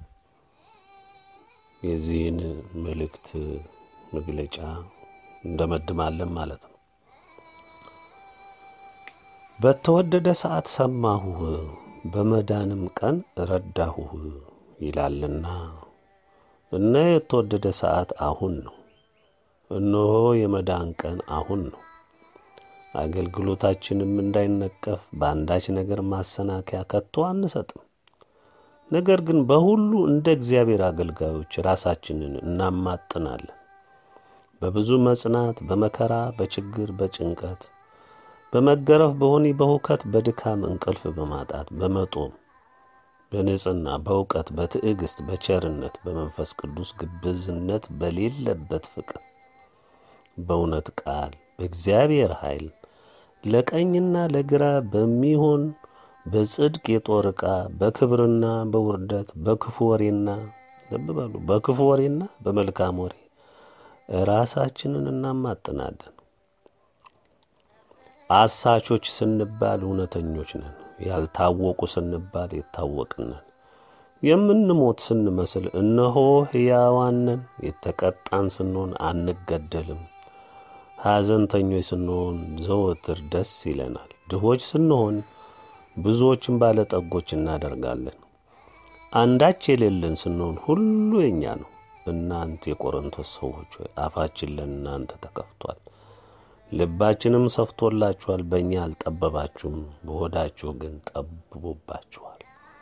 የዚህን መልእክት መግለጫ እንደመድማለን ማለት ነው። በተወደደ ሰዓት ሰማሁህ፣ በመዳንም ቀን ረዳሁህ ይላልና እና የተወደደ ሰዓት አሁን ነው። እነሆ የመዳን ቀን አሁን ነው። አገልግሎታችንም እንዳይነቀፍ በአንዳች ነገር ማሰናከያ ከቶ አንሰጥም። ነገር ግን በሁሉ እንደ እግዚአብሔር አገልጋዮች ራሳችንን እናማጥናለን። በብዙ መጽናት፣ በመከራ፣ በችግር፣ በጭንቀት፣ በመገረፍ፣ በሆኒ፣ በሁከት፣ በድካም፣ እንቅልፍ በማጣት፣ በመጦም፣ በንጽህና፣ በእውቀት፣ በትዕግስት፣ በቸርነት፣ በመንፈስ ቅዱስ ግብዝነት በሌለበት ፍቅር፣ በእውነት ቃል፣ በእግዚአብሔር ኃይል፣ ለቀኝና ለግራ በሚሆን በጽድቅ የጦር ዕቃ በክብርና በውርደት በክፉ ወሬና ልብ በሉ በክፉ ወሬና በመልካም ወሬ ራሳችንን እናማጥናለን። አሳቾች ስንባል እውነተኞች ነን። ያልታወቁ ስንባል የታወቅን ነን። የምንሞት ስንመስል እነሆ ሕያዋን ነን። የተቀጣን ስንሆን አንገደልም። ሐዘንተኞች ስንሆን ዘወትር ደስ ይለናል። ድሆች ስንሆን ብዙዎችን ባለጠጎች እናደርጋለን። አንዳች የሌለን ስንሆን ሁሉ የኛ ነው። እናንተ የቆሮንቶስ ሰዎች ሆይ አፋችን ለእናንተ ተከፍቷል፣ ልባችንም ሰፍቶላችኋል። በእኛ አልጠበባችሁም፣ በሆዳችሁ ግን ጠብቦባችኋል።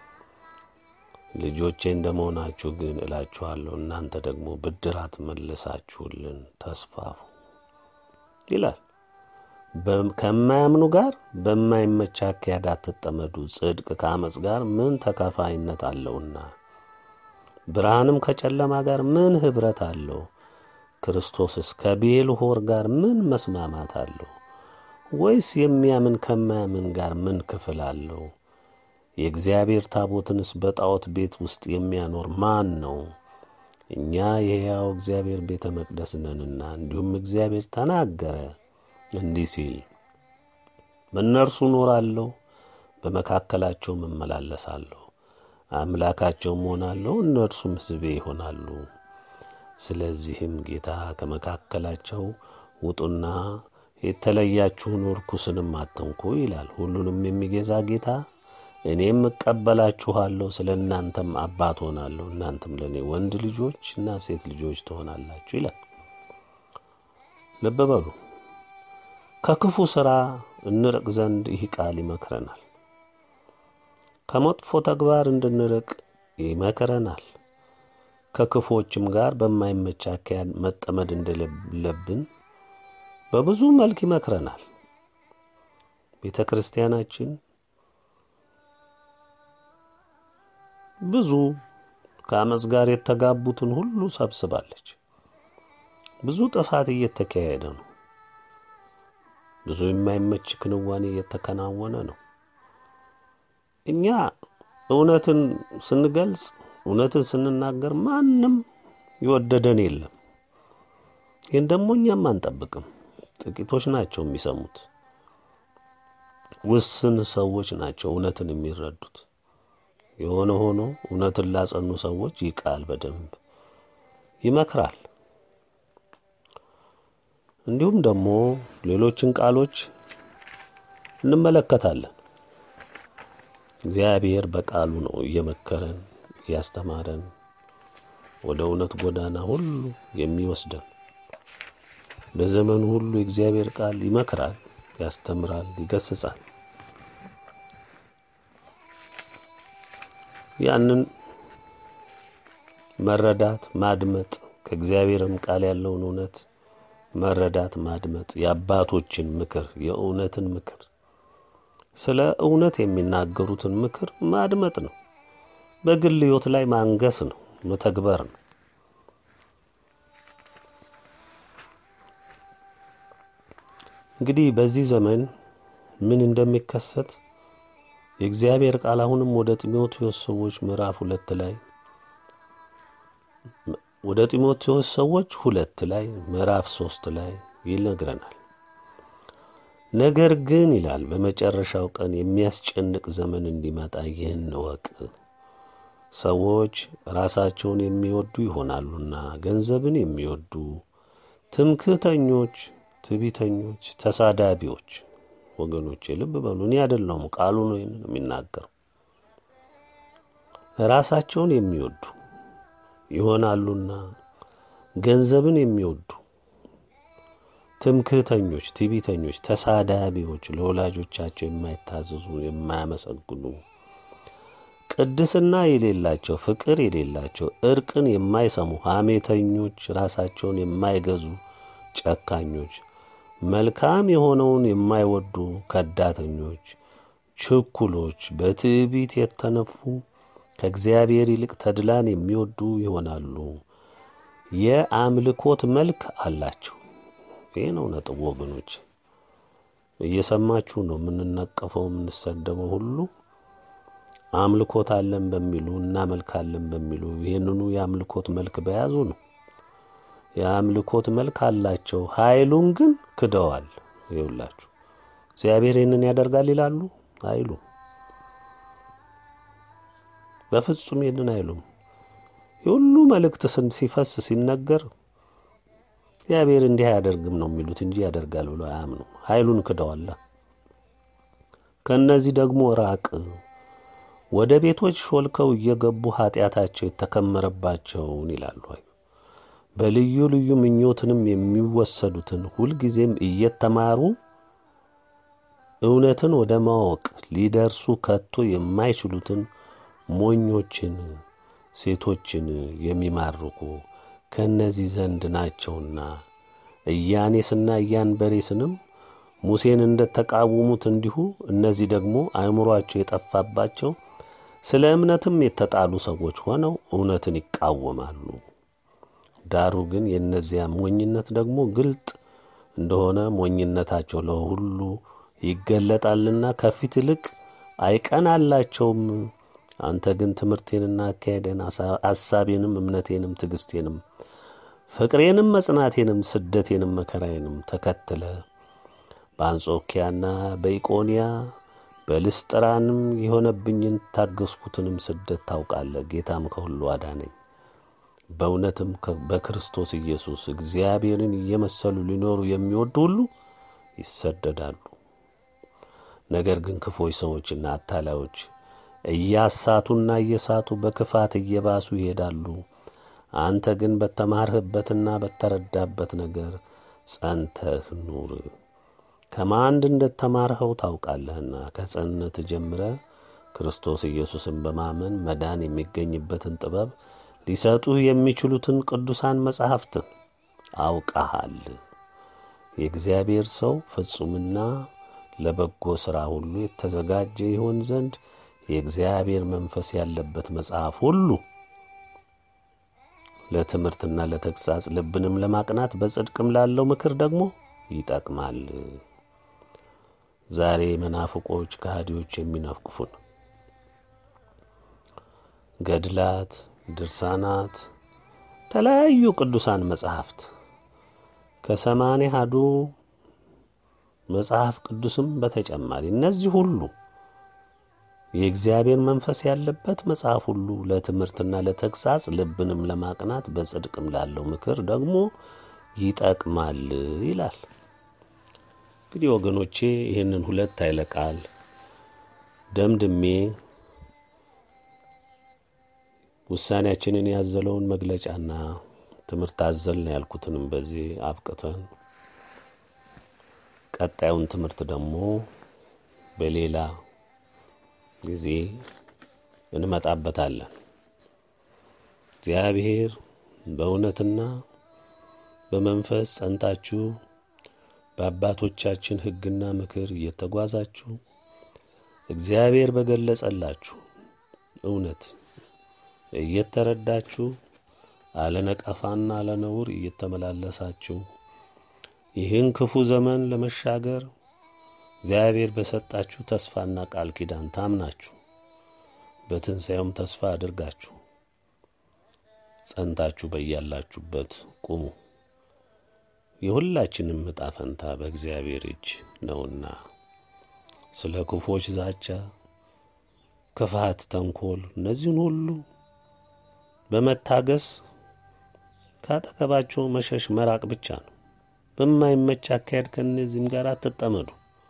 ልጆቼ እንደመሆናችሁ ግን እላችኋለሁ እናንተ ደግሞ ብድራት መልሳችሁልን ተስፋፉ ይላል። ከማያምኑ ጋር በማይመች አካሄድ አትጠመዱ። ጽድቅ ከአመፅ ጋር ምን ተካፋይነት አለውና? ብርሃንም ከጨለማ ጋር ምን ኅብረት አለው? ክርስቶስስ ከቤልሆር ጋር ምን መስማማት አለው? ወይስ የሚያምን ከማያምን ጋር ምን ክፍል አለው? የእግዚአብሔር ታቦትንስ በጣዖት ቤት ውስጥ የሚያኖር ማን ነው? እኛ የሕያው እግዚአብሔር ቤተ መቅደስ ነንና። እንዲሁም እግዚአብሔር ተናገረ እንዲህ ሲል፣ በእነርሱ እኖራለሁ፣ በመካከላቸውም እመላለሳለሁ፣ አምላካቸውም እሆናለሁ፣ እነርሱም ሕዝቤ ይሆናሉ። ስለዚህም ጌታ ከመካከላቸው ውጡና የተለያችሁን ርኩስንም አትንኩ ይላል ሁሉንም የሚገዛ ጌታ። እኔም እቀበላችኋለሁ፣ ስለ እናንተም አባት ሆናለሁ፣ እናንተም ለእኔ ወንድ ልጆችና ሴት ልጆች ትሆናላችሁ ይላል። ልብ በሉ፣ ከክፉ ሥራ እንርቅ ዘንድ ይህ ቃል ይመክረናል። ከመጥፎ ተግባር እንድንርቅ ይመክረናል። ከክፉዎችም ጋር በማይመች አካሄድ መጠመድ እንደሌለብን በብዙ መልክ ይመክረናል። ቤተ ክርስቲያናችን ብዙ ከአመፅ ጋር የተጋቡትን ሁሉ ሰብስባለች። ብዙ ጥፋት እየተካሄደ ነው። ብዙ የማይመች ክንዋኔ እየተከናወነ ነው። እኛ እውነትን ስንገልጽ፣ እውነትን ስንናገር ማንም ይወደደን የለም። ይህን ደግሞ እኛም አንጠብቅም። ጥቂቶች ናቸው የሚሰሙት። ውስን ሰዎች ናቸው እውነትን የሚረዱት። የሆነ ሆኖ እውነትን ላጸኑ ሰዎች ይህ ቃል በደንብ ይመክራል። እንዲሁም ደግሞ ሌሎችን ቃሎች እንመለከታለን። እግዚአብሔር በቃሉ ነው እየመከረን እያስተማረን ወደ እውነት ጎዳና ሁሉ የሚወስደን። በዘመኑ ሁሉ የእግዚአብሔር ቃል ይመክራል፣ ያስተምራል፣ ይገስጻል። ያንን መረዳት ማድመጥ፣ ከእግዚአብሔርም ቃል ያለውን እውነት መረዳት ማድመጥ፣ የአባቶችን ምክር፣ የእውነትን ምክር፣ ስለ እውነት የሚናገሩትን ምክር ማድመጥ ነው። በግል ሕይወት ላይ ማንገስ ነው፣ መተግበር ነው። እንግዲህ በዚህ ዘመን ምን እንደሚከሰት የእግዚአብሔር ቃል አሁንም ወደ ጢሞቴዎስ ሰዎች ምዕራፍ ሁለት ላይ ወደ ጢሞቴዎስ ሰዎች ሁለት ላይ ምዕራፍ ሶስት ላይ ይነግረናል። ነገር ግን ይላል በመጨረሻው ቀን የሚያስጨንቅ ዘመን እንዲመጣ ይህን እወቅ። ሰዎች ራሳቸውን የሚወዱ ይሆናሉና፣ ገንዘብን የሚወዱ፣ ትምክህተኞች፣ ትዕቢተኞች፣ ተሳዳቢዎች። ወገኖቼ ልብ በሉ፣ እኔ አይደለሁም ቃሉ ነው የሚናገረው። ራሳቸውን የሚወዱ ይሆናሉና፣ ገንዘብን የሚወዱ፣ ትምክህተኞች፣ ትዕቢተኞች፣ ተሳዳቢዎች፣ ለወላጆቻቸው የማይታዘዙ፣ የማያመሰግኑ፣ ቅድስና የሌላቸው፣ ፍቅር የሌላቸው፣ እርቅን የማይሰሙ፣ ሐሜተኞች፣ ራሳቸውን የማይገዙ፣ ጨካኞች፣ መልካም የሆነውን የማይወዱ፣ ከዳተኞች፣ ችኩሎች፣ በትዕቢት የተነፉ፣ ከእግዚአብሔር ይልቅ ተድላን የሚወዱ ይሆናሉ። የአምልኮት መልክ አላቸው። ይህ ነው ነጥብ ወገኖች። እየሰማችሁ ነው። የምንነቀፈው የምንሰደበው ሁሉ አምልኮት አለን በሚሉ እናመልካለን በሚሉ ይሄንኑ የአምልኮት መልክ በያዙ ነው። የአምልኮት መልክ አላቸው፣ ኃይሉን ግን ክደዋል። ይውላችሁ እግዚአብሔር ይህንን ያደርጋል ይላሉ አይሉ። በፍጹም ይህንን አይሉም። የሁሉ መልእክት ሲፈስ ሲነገር እግዚአብሔር እንዲህ አያደርግም ነው የሚሉት እንጂ ያደርጋል ብሎ አያምኑ። ኃይሉን ክደዋል። ከነዚህ ደግሞ ራቅ። ወደ ቤቶች ሾልከው እየገቡ ኃጢአታቸው የተከመረባቸውን ይላሉ። በልዩ ልዩ ምኞትንም የሚወሰዱትን ሁልጊዜም እየተማሩ እውነትን ወደ ማወቅ ሊደርሱ ከቶ የማይችሉትን ሞኞችን ሴቶችን የሚማርኩ ከነዚህ ዘንድ ናቸውና ኢያኔስና ኢያንበሬስንም ሙሴን እንደተቃወሙት እንዲሁ እነዚህ ደግሞ አእምሮአቸው የጠፋባቸው ስለ እምነትም የተጣሉ ሰዎች ሆነው እውነትን ይቃወማሉ። ዳሩ ግን የእነዚያ ሞኝነት ደግሞ ግልጥ እንደሆነ ሞኝነታቸው ለሁሉ ይገለጣልና ከፊት ይልቅ አይቀናላቸውም። አንተ ግን ትምህርቴንና አካሄዴን ሐሳቤንም እምነቴንም ትዕግስቴንም ፍቅሬንም መጽናቴንም ስደቴንም መከራዬንም ተከትለ በአንጾኪያና በኢቆንያ በልስጥራንም የሆነብኝን ታገስኩትንም ስደት ታውቃለህ። ጌታም ከሁሉ አዳነኝ። በእውነትም በክርስቶስ ኢየሱስ እግዚአብሔርን እየመሰሉ ሊኖሩ የሚወዱ ሁሉ ይሰደዳሉ። ነገር ግን ክፎች ሰዎችና አታላዮች እያሳቱና እየሳቱ በክፋት እየባሱ ይሄዳሉ። አንተ ግን በተማርህበትና በተረዳበት ነገር ጸንተህ ኑር። ከማንድ እንደተማርኸው ታውቃለህና ከሕፃንነት ጀምረህ ክርስቶስ ኢየሱስን በማመን መዳን የሚገኝበትን ጥበብ ሊሰጡህ የሚችሉትን ቅዱሳን መጻሕፍትን አውቀሃል። የእግዚአብሔር ሰው ፍጹምና ለበጎ ሥራ ሁሉ የተዘጋጀ ይሆን ዘንድ የእግዚአብሔር መንፈስ ያለበት መጽሐፍ ሁሉ ለትምህርትና ለተግሣጽ ልብንም ለማቅናት በጽድቅም ላለው ምክር ደግሞ ይጠቅማል። ዛሬ መናፍቆች ከሃዲዎች የሚናፍቁፉን ገድላት፣ ድርሳናት፣ ተለያዩ ቅዱሳን መጻሕፍት ከሰማንያ አሐዱ መጽሐፍ ቅዱስም በተጨማሪ እነዚህ ሁሉ የእግዚአብሔር መንፈስ ያለበት መጽሐፍ ሁሉ ለትምህርትና ለተግሣጽ ልብንም ለማቅናት በጽድቅም ላለው ምክር ደግሞ ይጠቅማል ይላል። እንግዲህ ወገኖቼ ይህንን ሁለት ኃይለ ቃል ደምድሜ ውሳኔያችንን ያዘለውን መግለጫና ትምህርት አዘል ነው ያልኩትንም በዚህ አብቅተን ቀጣዩን ትምህርት ደግሞ በሌላ ጊዜ እንመጣበታለን። እግዚአብሔር በእውነትና በመንፈስ ጸንታችሁ በአባቶቻችን ሕግና ምክር እየተጓዛችሁ እግዚአብሔር በገለጸላችሁ እውነት እየተረዳችሁ አለነቀፋና አለነውር እየተመላለሳችሁ ይህን ክፉ ዘመን ለመሻገር እግዚአብሔር በሰጣችሁ ተስፋና ቃል ኪዳን ታምናችሁ በትንሣኤውም ተስፋ አድርጋችሁ ጸንታችሁ በያላችሁበት ቁሙ። የሁላችንም ዕጣ ፈንታ በእግዚአብሔር እጅ ነውና ስለ ክፎች ዛቻ፣ ክፋት፣ ተንኮል እነዚህን ሁሉ በመታገስ ካጠገባቸው መሸሽ መራቅ ብቻ ነው። በማይመች አካሄድ ከነዚህም ጋር አትጠመዱ።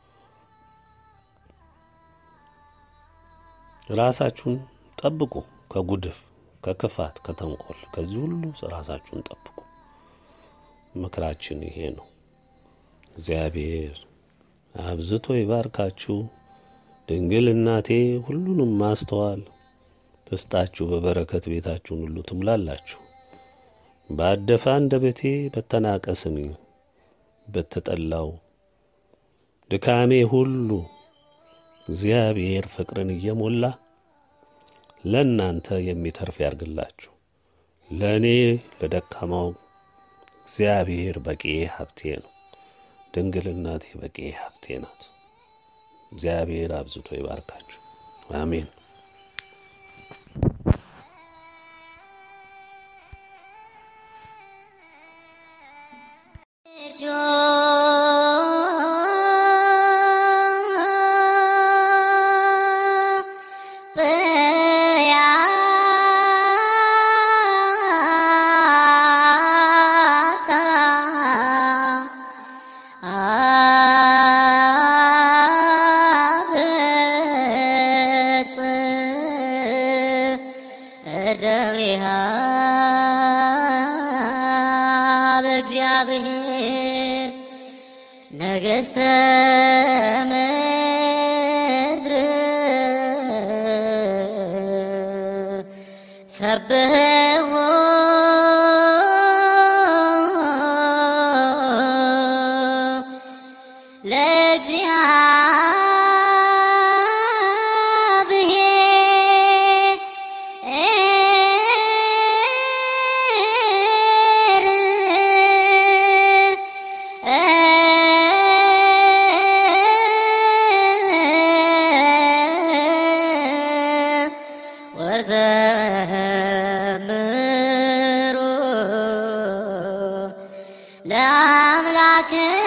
ራሳችሁን ጠብቁ ከጉድፍ፣ ከክፋት፣ ከተንኮል ከዚህ ሁሉ ራሳችሁን ጠብቁ። ምክራችን ይሄ ነው። እግዚአብሔር አብዝቶ ይባርካችሁ። ድንግል እናቴ ሁሉንም ማስተዋል ተስጣችሁ በበረከት ቤታችሁን ሁሉ ትሙላላችሁ። ባደፈ አንደበቴ በተናቀ ስሜ በተጠላው ድካሜ ሁሉ እግዚአብሔር ፍቅርን እየሞላ ለእናንተ የሚተርፍ ያርግላችሁ። ለእኔ ለደካማው እግዚአብሔር በቂ ሀብቴ ነው። ድንግል እናቴ በቂ ሀብቴ ናት። እግዚአብሔር አብዝቶ ይባርካችሁ። አሜን። ደዊሃ በእግዚአብሔር ነገሥተ ምድር ሰብሕዎ ለአምላክ